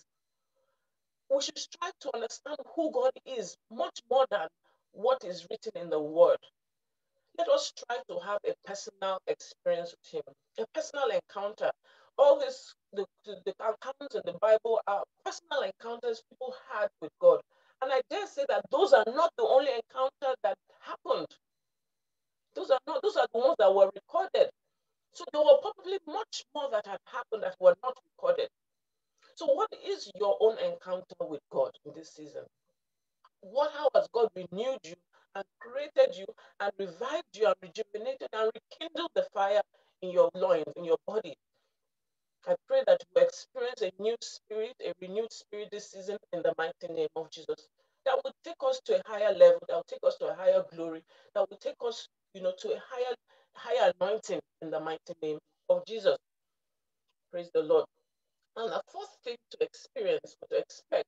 Speaker 14: We should strive to understand who God is much more than what is written in the Word. Let us strive to have a personal experience with Him, a personal encounter. All this, the accounts in the Bible are personal encounters people had with God. And I dare say that those are not the only encounters that happened. Those are the ones that were recorded. So there were probably much more that had happened that were not recorded. So what is your own encounter with God in this season? How has God renewed you and created you and revived you and rejuvenated and rekindled the fire in your loins, in your body? I pray that you experience a new spirit, a renewed spirit this season in the mighty name of Jesus. That will take us to a higher level, that will take us to a higher glory, that will take us, to a higher anointing in the mighty name of Jesus. Praise the Lord. And the fourth thing to experience or to expect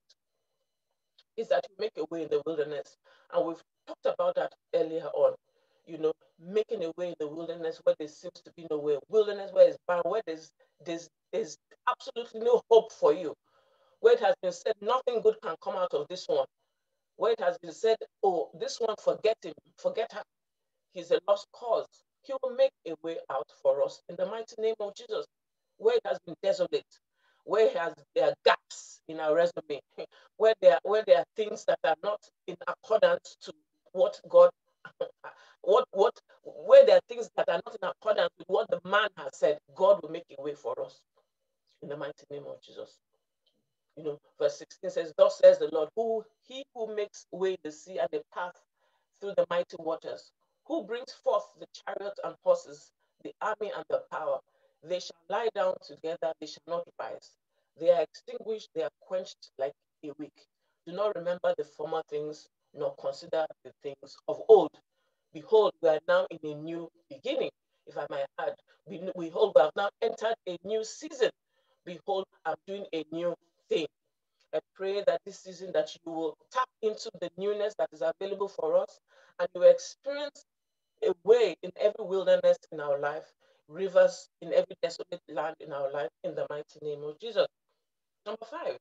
Speaker 14: is that you make a way in the wilderness. And we've talked about that earlier on. Making a way in the wilderness where there seems to be no way. Wilderness where it's barren, where there's absolutely no hope for you. Where it has been said nothing good can come out of this one. Where it has been said, oh, this one, forget him, forget her. He's a lost cause. He will make a way out for us in the mighty name of Jesus. Where it has been desolate, where there are gaps in our resume, where there are things that are not in accordance to what God, where there are things that are not in accordance with what the man has said, God will make a way for us in the mighty name of Jesus. Verse 16 says, thus says the Lord, he who makes way in the sea and a path through the mighty waters, who brings forth the chariots and horses, the army and the power. They shall lie down together, they shall not rise. They are extinguished, they are quenched like a wick. Do not remember the former things, nor consider the things of old. Behold, we are now in a new beginning. If I might add, behold, we have now entered a new season. Behold, I'm doing a new thing. I pray that this season that you will tap into the newness that is available for us, and you will experience a way in every wilderness in our life, rivers in every desolate land in our life, in the mighty name of Jesus. Number 5,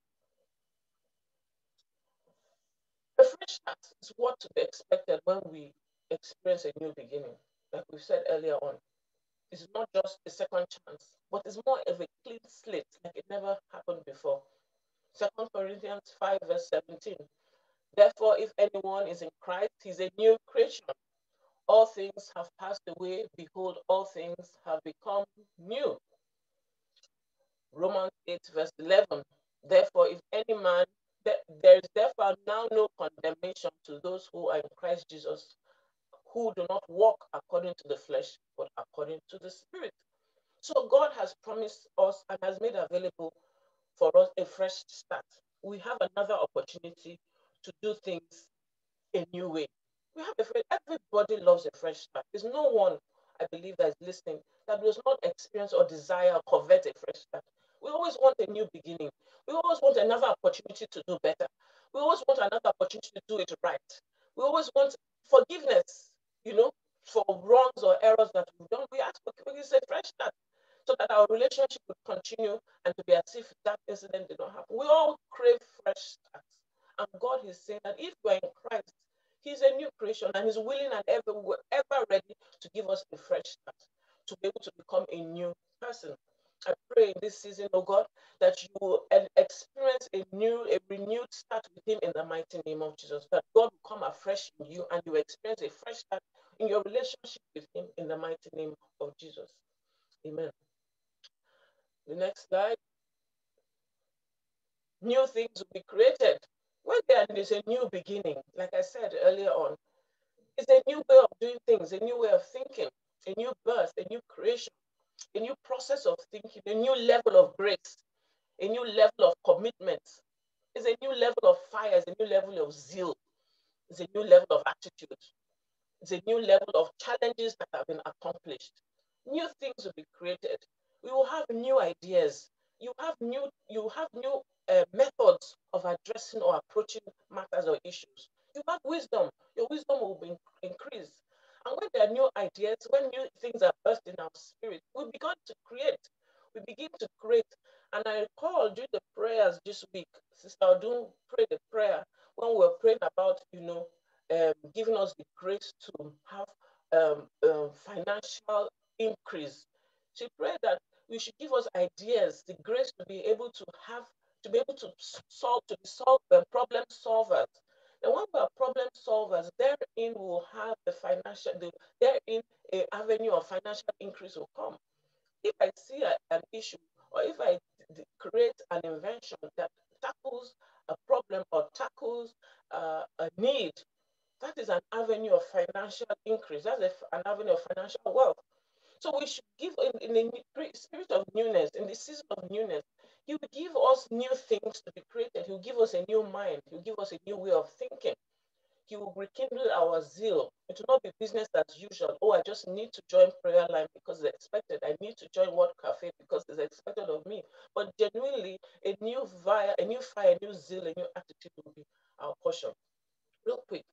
Speaker 14: a fresh start is what to be expected when we experience a new beginning. Like we said earlier on, it's not just a second chance, but it's more of a clean slate, like it never happened before. 2 Corinthians 5, verse 17. Therefore, if anyone is in Christ, he's a new creation. All things have passed away. Behold, all things have become new. Romans 8, verse 11. Therefore, if any man, there is therefore now no condemnation to those who are in Christ Jesus, who do not walk according to the flesh, but according to the Spirit. So God has promised us and has made available for us a fresh start. We have another opportunity to do things a new way. We have everybody loves a fresh start. There's no one, I believe, that is listening that does not experience or desire or covet a fresh start. We always want a new beginning. We always want another opportunity to do better. We always want another opportunity to do it right. We always want forgiveness, for wrongs or errors that we've done. We ask for a fresh start so that our relationship would continue and to be as if that incident did not happen. We all crave fresh starts. And God is saying that if we're in Christ, He's a new creation and He's willing and ever ready to give us a fresh start, to be able to become a new person. I pray in this season, oh God, that you will experience a renewed start with Him in the mighty name of Jesus. That God will come afresh in you and you experience a fresh start in your relationship with Him in the mighty name of Jesus. Amen. The next slide. New things will be created. When there is a new beginning, like I said earlier on, it's a new way of doing things, a new way of thinking, a new birth, a new creation, a new process of thinking, a new level of grace, a new level of commitment. It's a new level of fire, it's a new level of zeal, it's a new level of attitude, it's a new level of challenges that have been accomplished. New things will be created. We will have new ideas. You have new methods of addressing or approaching matters or issues. You have wisdom. Your wisdom will be increased. And when there are new ideas, when new things are burst in our spirit, we begin to create. We begin to create. And I recall during the prayers this week, Sister Odun prayed a prayer when we were praying about, giving us the grace to have financial increase. She prayed that we should give us ideas, the grace to be able to solve problem solvers. And when we are problem solvers, therein we will have therein an avenue of financial increase will come. If I see an issue, or if I create an invention that tackles a problem or tackles a need, that is an avenue of financial increase. That's an avenue of financial wealth. So we should give in the spirit of newness, in the season of newness. He will give us new things to be created. He will give us a new mind. He will give us a new way of thinking. He will rekindle our zeal. It will not be business as usual. Oh, I just need to join prayer line because it's expected. I need to join Word Cafe because it's expected of me. But genuinely, a new fire, a new zeal, a new attitude will be our portion. Real quick,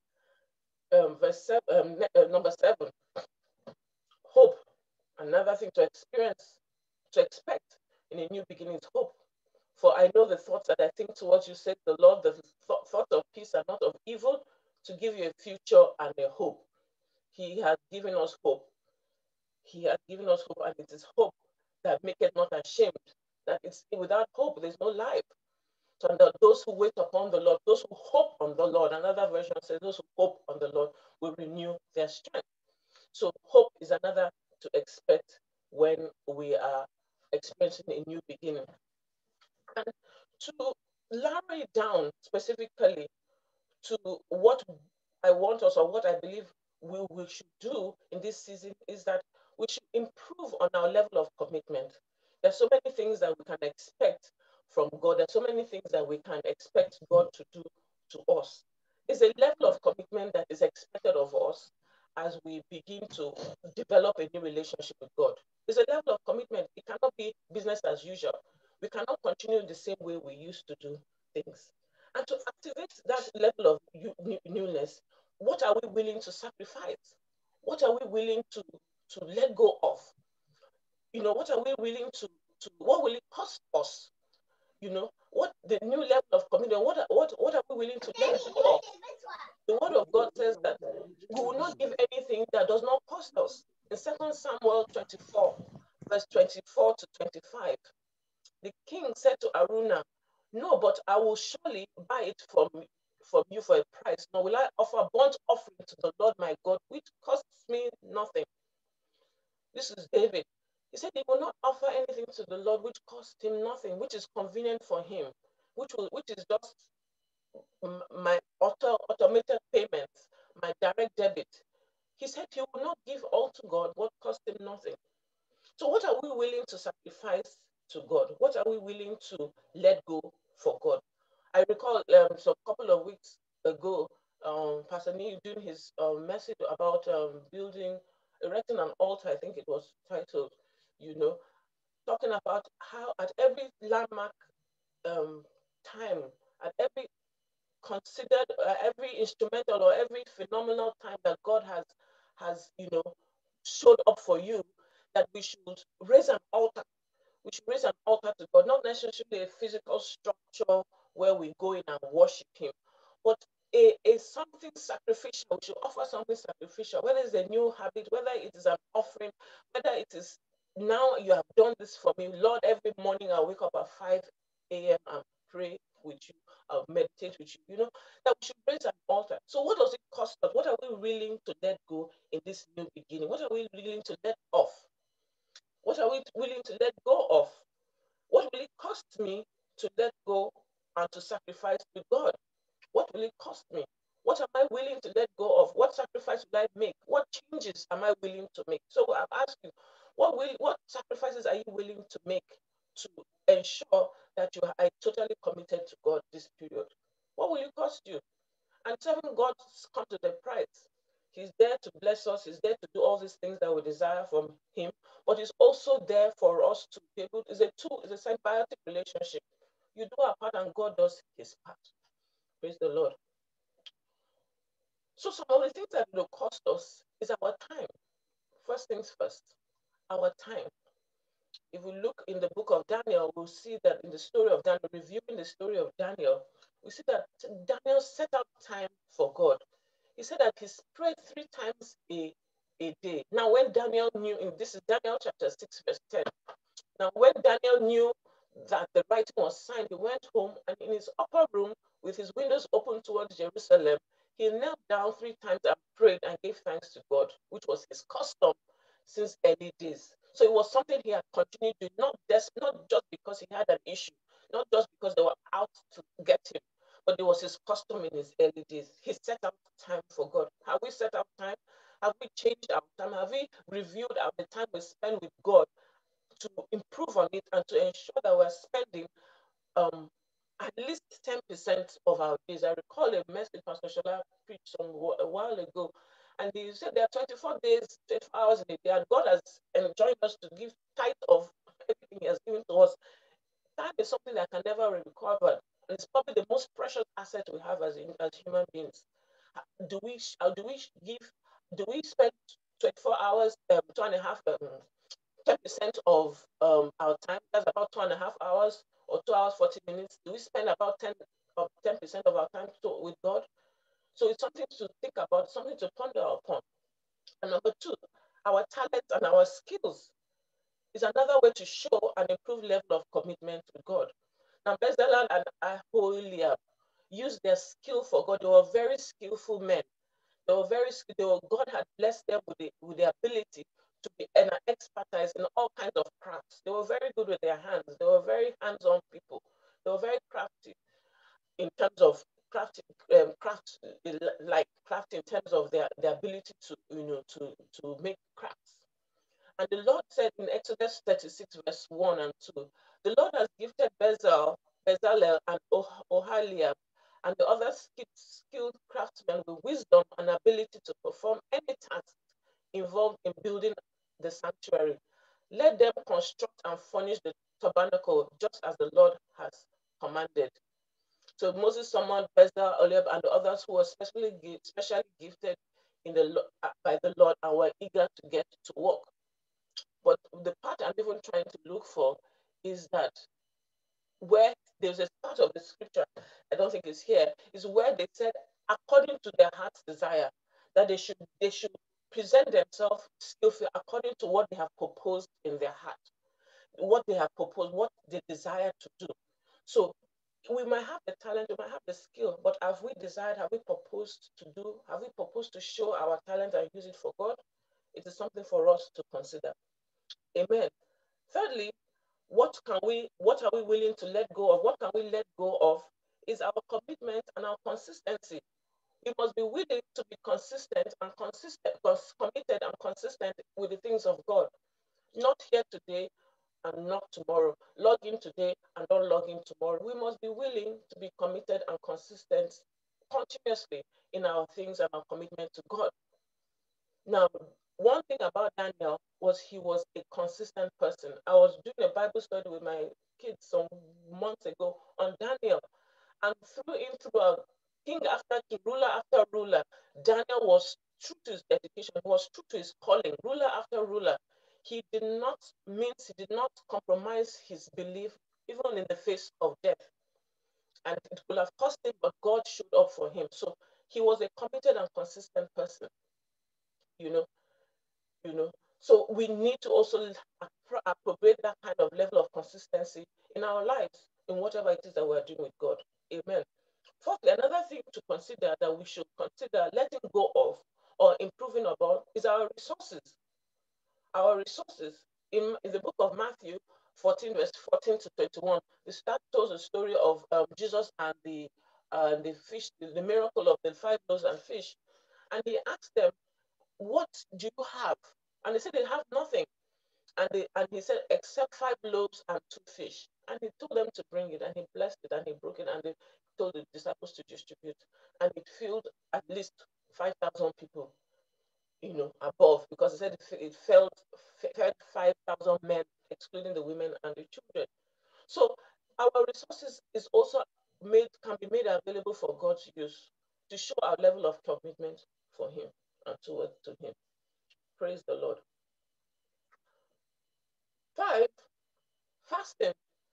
Speaker 14: number 7, hope. Another thing to expect in a new beginning is hope. For I know the thoughts that I think towards you, said the Lord, the thoughts of peace and not of evil, to give you a future and a hope. He has given us hope. He has given us hope, and it is hope that maketh not ashamed. That it's without hope, there's no life. So those who wait upon the Lord, those who hope on the Lord, another version says those who hope on the Lord will renew their strength. So hope is another to expect when we are experiencing a new beginning. And to narrow it down specifically to what I want us, or what I believe we should do in this season, is that we should improve on our level of commitment. There's so many things that we can expect from God. There's so many things that we can expect God to do to us. It's a level of commitment that is expected of us as we begin to develop a new relationship with God. There's a level of commitment. It cannot be business as usual. We cannot continue the same way we used to do things. And to activate that level of newness, what are we willing to sacrifice? What are we willing to let go of? What are we willing to what will it cost us? What the new level of commitment, what are we willing to let go of? The word of God says that we will not give anything that does not cost us. In 2 Samuel 24, verse 24 to 25, the king said to Araunah, "No, but I will surely buy it from you for a price, nor will I offer burnt offering to the Lord my God, which costs me nothing." This is David. He said he will not offer anything to the Lord which cost him nothing, which is convenient for him, which is just my automated payments, my direct debit. He said he will not give all to God what cost him nothing. So what are we willing to sacrifice to God? What are we willing to let go for God? I recall some couple of weeks ago, Pastor Neil doing his message about erecting an altar, I think it was titled, talking about how at every landmark time, at every considered, every instrumental or every phenomenal time that God has showed up for you, that we should raise an altar. We should raise an altar to God, not necessarily a physical structure where we go in and worship Him, but a something sacrificial. We should offer something sacrificial, whether it's a new habit, whether it is an offering, whether it is now you have done this for me. Lord, every morning I wake up at 5 a.m. and pray with you, I'll meditate with you, that we should raise an altar. So what does it cost us? What are we willing to let go in this new beginning? What are we willing to let off? What are we willing to let go of? What will it cost me to let go and to sacrifice to God? What will it cost me? What am I willing to let go of? What sacrifice will I make? What changes am I willing to make? So I'm asking, what sacrifices are you willing to make to ensure that you are totally committed to God this period? What will it cost you? And serving God comes to the price. He's there to bless us. He's there to do all these things that we desire from Him. But He's also there for us to be able. It's a symbiotic relationship. You do our part, and God does His part. Praise the Lord. So some of the things that will cost us is our time. First things first, our time. If we look in the book of Daniel, we'll see that in the story of Daniel, reviewing the story of Daniel, we see that Daniel set out time for God. He said that he prayed 3 times a day. Now, when Daniel knew, this is Daniel chapter 6, verse 10. Now, when Daniel knew that the writing was signed, he went home, and in his upper room, with his windows open towards Jerusalem, he knelt down 3 times and prayed and gave thanks to God, which was his custom since early days. So it was something he had continued to do, not just because he had an issue, not just because they were out to get him, but it was his custom in his early days. He set out time for God. Have we set out time? Have we changed our time? Have we reviewed the time we spend with God to improve on it and to ensure that we're spending at least 10% of our days? I recall a message Pastor Shola preached a while ago, and he said there are 24 days, 24 hours in a day, and God has enjoined us to give tithe of everything He has given to us. Time is something that can never be recovered. It's probably the most precious asset we have as human beings. Do we spend 24 hours, 10% of our time? That's about 2.5 hours or 2 hours 40 minutes. Do we spend about 10% of our time with God? So it's something to think about, something to ponder upon. And number 2, our talents and our skills is another way to show an improved level of commitment to God. Now, Bezalel and Aholiab used their skill for God. They were very skillful men. They were very skilled. God had blessed them with the ability to be an expertise in all kinds of crafts. They were very good with their hands. They were very hands-on people. They were very crafty in terms of craft in terms of their ability to make crafts. And the Lord said in Exodus 36, verse 1 and 2, the Lord has gifted Bezalel and Oholiab and the other skilled craftsmen with wisdom and ability to perform any task involved in building the sanctuary. Let them construct and furnish the tabernacle just as the Lord has commanded. So Moses summoned Bezalel, Oholiab, and the others who were specially gifted by the Lord and were eager to get to work. But the part I'm even trying to look for is that where there's a part of the scripture, I don't think it's here, is where they said, according to their heart's desire, that they should present themselves skillfully according to what they have proposed in their heart, what they have proposed, what they desire to do. So we might have the talent, we might have the skill, but have we proposed to show our talent and use it for God? It is something for us to consider. Amen. Thirdly, what are we willing to let go of? What can we let go of is our commitment and our consistency. We must be willing to be consistent and committed and consistent with the things of God. Not here today and not tomorrow. Log in today and don't log in tomorrow. We must be willing to be committed and consistent continuously in our things and our commitment to God. Now, one thing about Daniel was he was a consistent person. I was doing a Bible study with my kids some months ago on Daniel, and throughout king after king, ruler after ruler, Daniel was true to his dedication, he was true to his calling, ruler after ruler. He did not compromise his belief even in the face of death. And it could have cost him, but God showed up for him. So he was a committed and consistent person. So we need to also appropriate that kind of level of consistency in our lives, in whatever it is that we're doing with God. Amen. Fourthly, another thing to consider that we should consider letting go of or improving about is our resources. Our resources. In the book of Matthew 14, verse 14 to 21, the start tells the story of Jesus and the fish, the miracle of the 5 loaves and fish. And he asked them, what do you have? And they said they have nothing. And he said, except 5 loaves and 2 fish. And he told them to bring it, and he blessed it, and he broke it, and he told the disciples to distribute. And it filled at least 5,000 people, above, because he said it fed 5,000 men, excluding the women and the children. So our resources can be made available for God's use to show our level of commitment for him and to him. Praise the Lord. 5, fasting.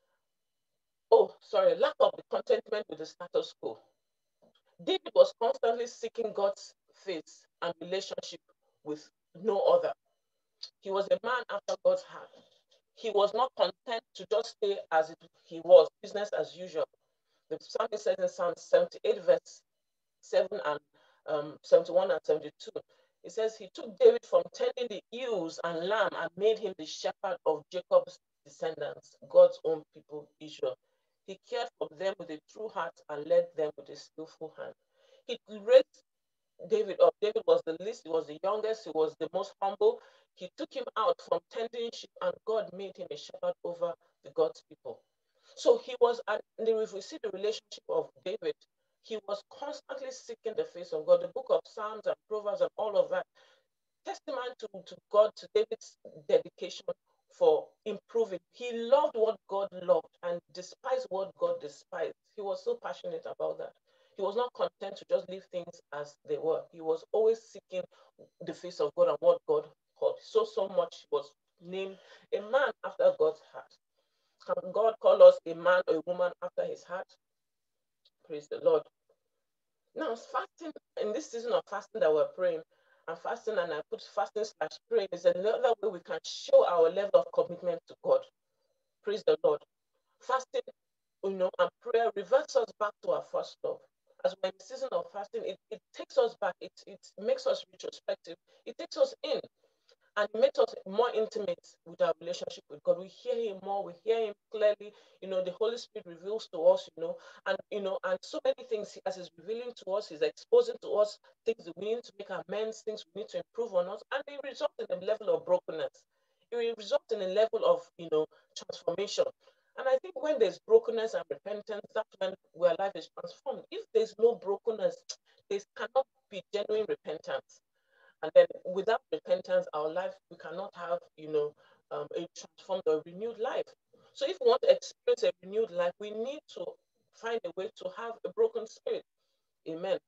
Speaker 14: Lack of contentment with the status quo. David was constantly seeking God's face and relationship with no other. He was a man after God's heart. He was not content to just stay as he was, business as usual. The psalmist says in Psalm 78, verse 7 and 71 and 72, it says, he took David from tending the ewes and lamb and made him the shepherd of Jacob's descendants, God's own people, Israel. He cared for them with a true heart and led them with a skillful hand. He raised David up. David was the least, he was the youngest, he was the most humble. He took him out from tending sheep, and God made him a shepherd over the God's people. So he was, and if we see the relationship of David, he was constantly seeking the face of God. The book of Psalms and Proverbs and all of that, testament to God, to David's dedication for improving. He loved what God loved and despised what God despised. He was so passionate about that. He was not content to just leave things as they were. He was always seeking the face of God and what God called. So much he was named a man after God's heart. Can God call us a man or a woman after his heart? Praise the Lord. Now, fasting, in this season of fasting that we're praying, and fasting, and I put fasting / praying, is another way we can show our level of commitment to God. Praise the Lord. Fasting, and prayer reverts us back to our first love. As we're in the season of fasting, it takes us back, it makes us retrospective, it takes us in, and it makes us more intimate with our relationship with God. We hear him more, we hear him clearly, the Holy Spirit reveals to us, and so many things as he's revealing to us, he's exposing to us things that we need to make amends, things we need to improve on us, and it results in a level of brokenness. It will result in a level of, transformation. And I think when there's brokenness and repentance, that's when our life is transformed. If there's no brokenness, there cannot be genuine repentance. And then without repentance, our life, we cannot have, a transformed or renewed life. So if we want to experience a renewed life, we need to find a way to have a broken spirit. Amen.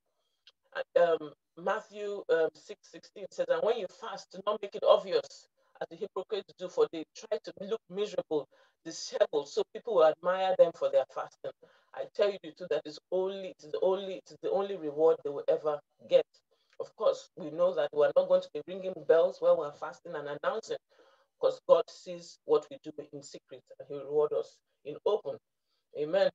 Speaker 14: Matthew 6:16 says, and when you fast, do not make it obvious, as the hypocrites do, for they try to look miserable, disheveled, so people will admire them for their fasting. I tell you the truth, that is the only reward they will ever get. Of course, we know that we're not going to be ringing bells while we're fasting and announcing, because God sees what we do in secret and he will reward us in open. Amen.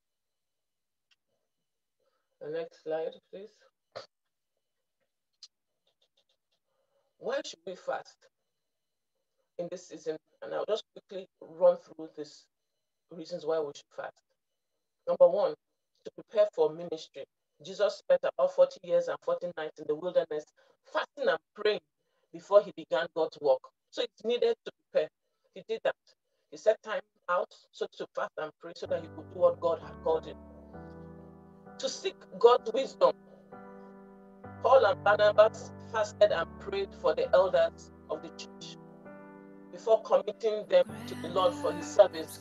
Speaker 14: The next slide, please. Why should we fast? in this season, and I'll just quickly run through these reasons why we should fast. Number one, to prepare for ministry. Jesus spent about 40 years and 40 nights in the wilderness fasting and praying before he began God's work. So it's needed to prepare. He did that. He set time out so to fast and pray so that he could do what God had called him. To seek God's wisdom. Paul and Barnabas fasted and prayed for the elders of the church before committing them to the Lord for his service.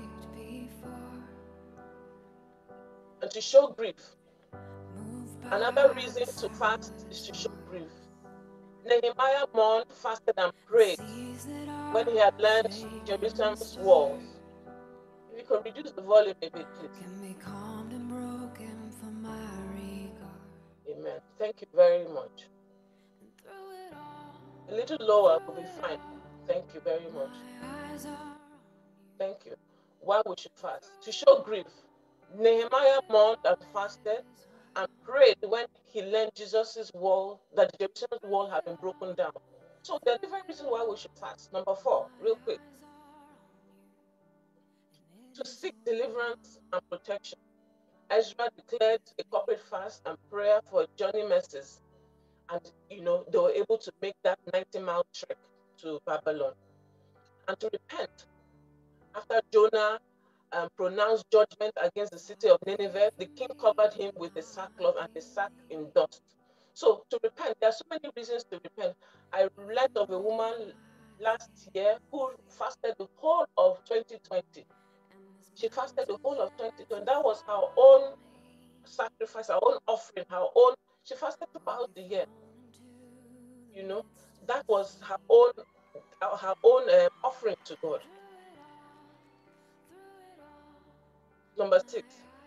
Speaker 14: And to show grief. Another reason to fast is to show grief. Nehemiah mourned, fasted, and prayed when he had learned Jerusalem's walls. If you can reduce the volume a bit, please. Amen. Thank you very much. A little lower will be fine. Thank you very much. Thank you. Why we should fast? To show grief. Nehemiah mourned and fasted and prayed when he learned Jesus' wall, that the Jerusalem's wall had been broken down. So there are different reasons why we should fast. Number 4, real quick. To seek deliverance and protection. Ezra declared a corporate fast and prayer for journey mercies. And, they were able to make that 90-mile trek to Babylon. And to repent. After Jonah pronounced judgment against the city of Nineveh, the king covered him with a sackcloth and he sat in dust. So to repent, there are so many reasons to repent. I learned of a woman last year who fasted the whole of 2020. She fasted the whole of 2020. That was her own sacrifice, her own offering, she fasted throughout the year. That was her own offering to God. Number 6,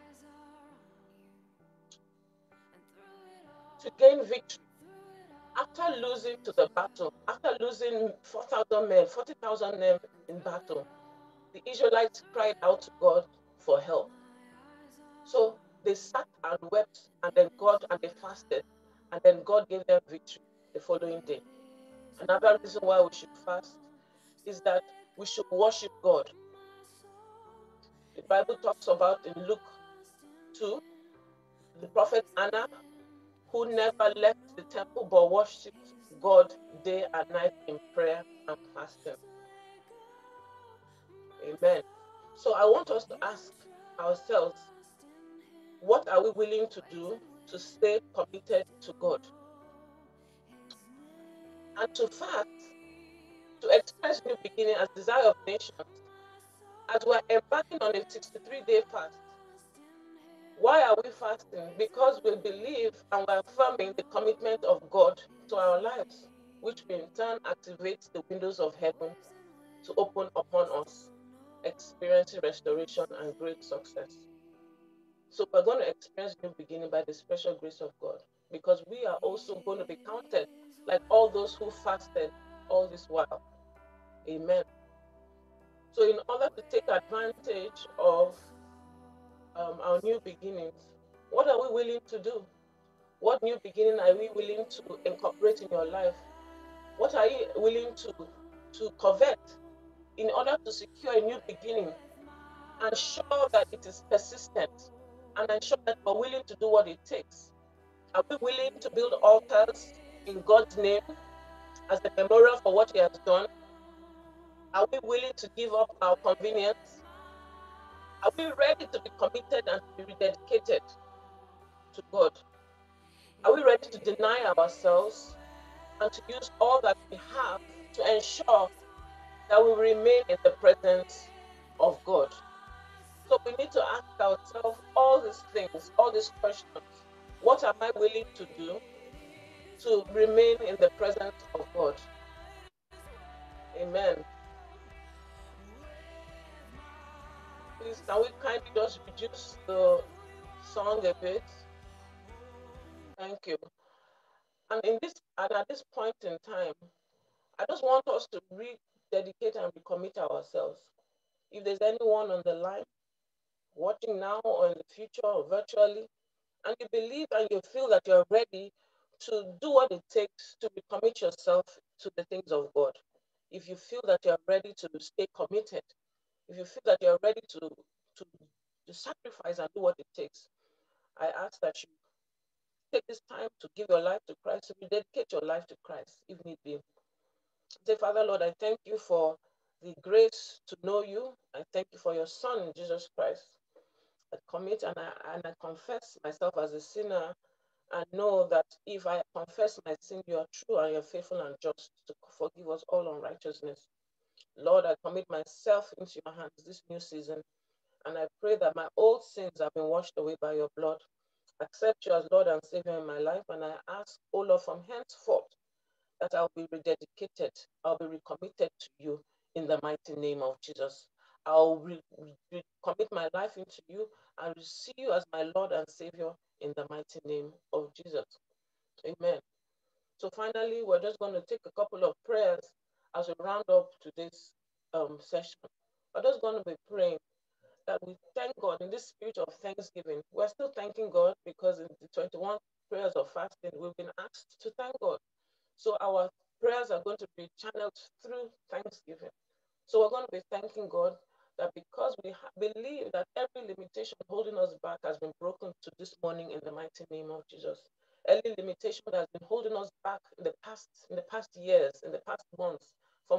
Speaker 14: to gain victory. After losing to the battle, after losing 4,000 men, 40,000 men in battle, the Israelites cried out to God for help. So they sat and wept, and then they fasted, and then God gave them victory the following day. Another reason why we should fast is that we should worship God. The Bible talks about in Luke 2, the prophet Anna, who never left the temple but worshipped God day and night in prayer and fasting. Amen. So I want us to ask ourselves, what are we willing to do to stay committed to God? And to fast, to express new beginning as desire of nations, as we're embarking on a 63-day fast. Why are we fasting? Because we believe and we're affirming the commitment of God to our lives, which in turn activates the windows of heaven to open upon us, experiencing restoration and great success. So we're going to experience new beginning by the special grace of God, because we are also going to be counted like all those who fasted all this while. Amen. So in order to take advantage of our new beginnings, what are we willing to do? What new beginning are we willing to incorporate in your life? What are you willing to covet in order to secure a new beginning and ensure that it is persistent and ensure that we're willing to do what it takes? Are we willing to build altars in God's name as a memorial for what He has done? Are we willing to give up our convenience? Are we ready to be committed and to be rededicated to God? Are we ready to deny ourselves and to use all that we have to ensure that we remain in the presence of God? So we need to ask ourselves all these things, all these questions. What am I willing to do to remain in the presence of God? Amen. Please, can we kindly just reduce the song a bit? Thank you. And at this point in time, I just want us to rededicate and recommit ourselves. If there's anyone on the line, watching now or in the future or virtually, and you believe and you feel that you're ready to do what it takes to recommit yourself to the things of God, if you feel that you're ready to stay committed, if you feel that you're ready to sacrifice and do what it takes, I ask that you take this time to give your life to Christ, to dedicate your life to Christ, if need be. Say, Father, Lord, I thank you for the grace to know you. I thank you for your Son, Jesus Christ. I commit and I confess myself as a sinner, and know that if I confess my sin, you are true and you're faithful and just to forgive us all unrighteousness. Lord, I commit myself into your hands this new season, and I pray that my old sins have been washed away by your blood. Accept you as Lord and Savior in my life, and I ask, O Lord, from henceforth, that I'll be rededicated, I'll be recommitted to you in the mighty name of Jesus. I'll commit my life into you and receive you as my Lord and Savior in the mighty name of Jesus. Amen. So finally, we're just going to take a couple of prayers as we round up today's session. We're just going to be praying that we thank God in this spirit of thanksgiving. We're still thanking God because in the 21 prayers of fasting, we've been asked to thank God. So our prayers are going to be channeled through thanksgiving. So we're going to be thanking God that because we believe that every limitation holding us back has been broken to this morning in the mighty name of Jesus. Any limitation that has been holding us back in the past years, in the past months, from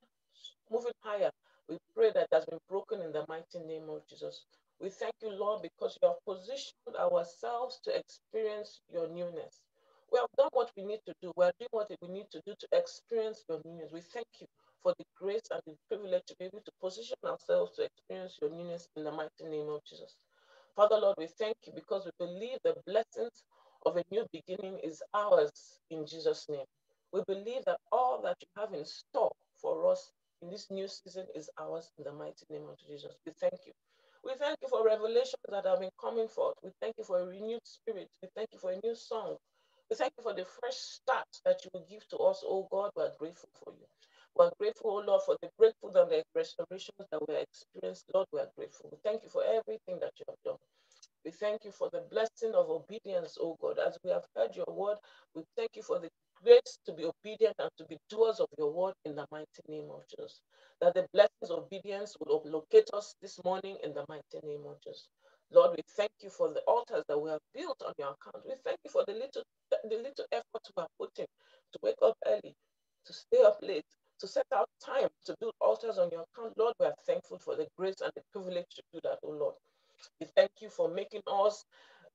Speaker 14: moving higher, we pray that has been broken in the mighty name of Jesus. We thank you, Lord, because you have positioned ourselves to experience your newness. We have done what we need to do. We are doing what we need to do to experience your newness. We thank you for the grace and the privilege to be able to position ourselves to experience your newness in the mighty name of Jesus. Father, Lord, we thank you because we believe the blessings of a new beginning is ours in Jesus' name. We believe that all that you have in store for us in this new season is ours in the mighty name of Jesus. We thank you. We thank you for revelations that have been coming forth. We thank you for a renewed spirit. We thank you for a new song. We thank you for the fresh start that you will give to us, oh God. We are grateful for you. We are grateful, oh Lord, for the breakthroughs and the restorations that we have experienced. Lord, we are grateful. We thank you for everything that you have done. We thank you for the blessing of obedience, oh God. As we have heard your word, we thank you for the grace to be obedient and to be doers of your word in the mighty name of Jesus. That the blessings of obedience will locate us this morning in the mighty name of Jesus. Lord, we thank you for the altars that we have built on your account. We thank you for the little effort we have put in to wake up early, to stay up late, to set out time to build altars on your account. Lord, we are thankful for the grace and the privilege to do that, oh Lord. We thank you for making us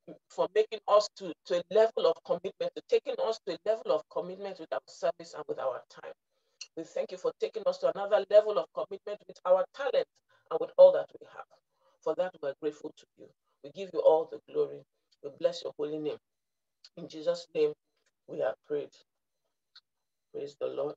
Speaker 14: to a level of commitment, to taking us to a level of commitment with our service and with our time. We thank you for taking us to another level of commitment with our talent and with all that we have. For that, we are grateful to you. We give you all the glory. We bless your holy name. In Jesus' name, we have prayed. Praise the Lord.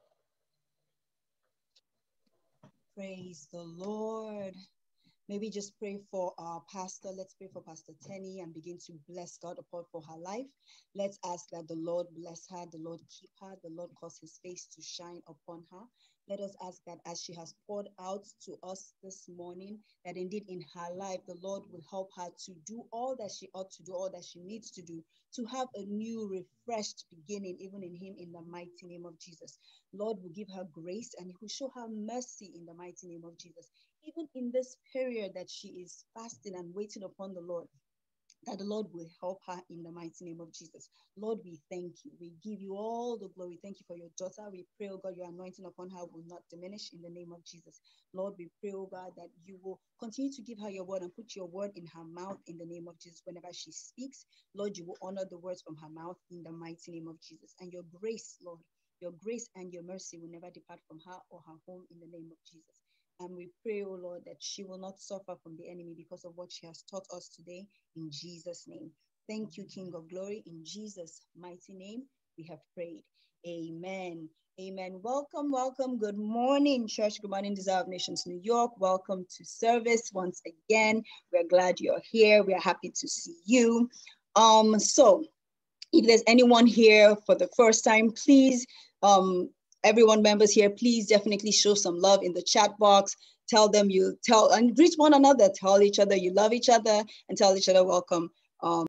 Speaker 15: Praise the Lord. Maybe just pray for our pastor. Let's pray for Pastor Tenny and begin to bless God for her life. Let's ask that the Lord bless her, the Lord keep her, the Lord cause his face to shine upon her. Let us ask that as she has poured out to us this morning, that indeed in her life, the Lord will help her to do all that she ought to do, all that she needs to do, to have a new, refreshed beginning, even in him, in the mighty name of Jesus. Lord will give her grace and he will show her mercy in the mighty name of Jesus. Even in this period that she is fasting and waiting upon the Lord, that the Lord will help her in the mighty name of Jesus. Lord, we thank you. We give you all the glory. Thank you for your daughter. We pray, oh God, your anointing upon her will not diminish in the name of Jesus. Lord, we pray, oh God, that you will continue to give her your word and put your word in her mouth in the name of Jesus. Whenever she speaks, Lord, you will honor the words from her mouth in the mighty name of Jesus. And your grace, Lord, your grace and your mercy will never depart from her or her home in the name of Jesus. And we pray, oh Lord, that she will not suffer from the enemy because of what she has taught us today in Jesus' name. Thank you, King of Glory. In Jesus' mighty name, we have prayed. Amen. Amen. Welcome, welcome. Good morning, church. Good morning, Desire of Nations, New York. Welcome to service once again. We're glad you're here. We are happy to see you. So if there's anyone here for the first time, please, everyone members here, please definitely show some love in the chat box. Tell them and greet one another. Tell each other you love each other and tell each other welcome.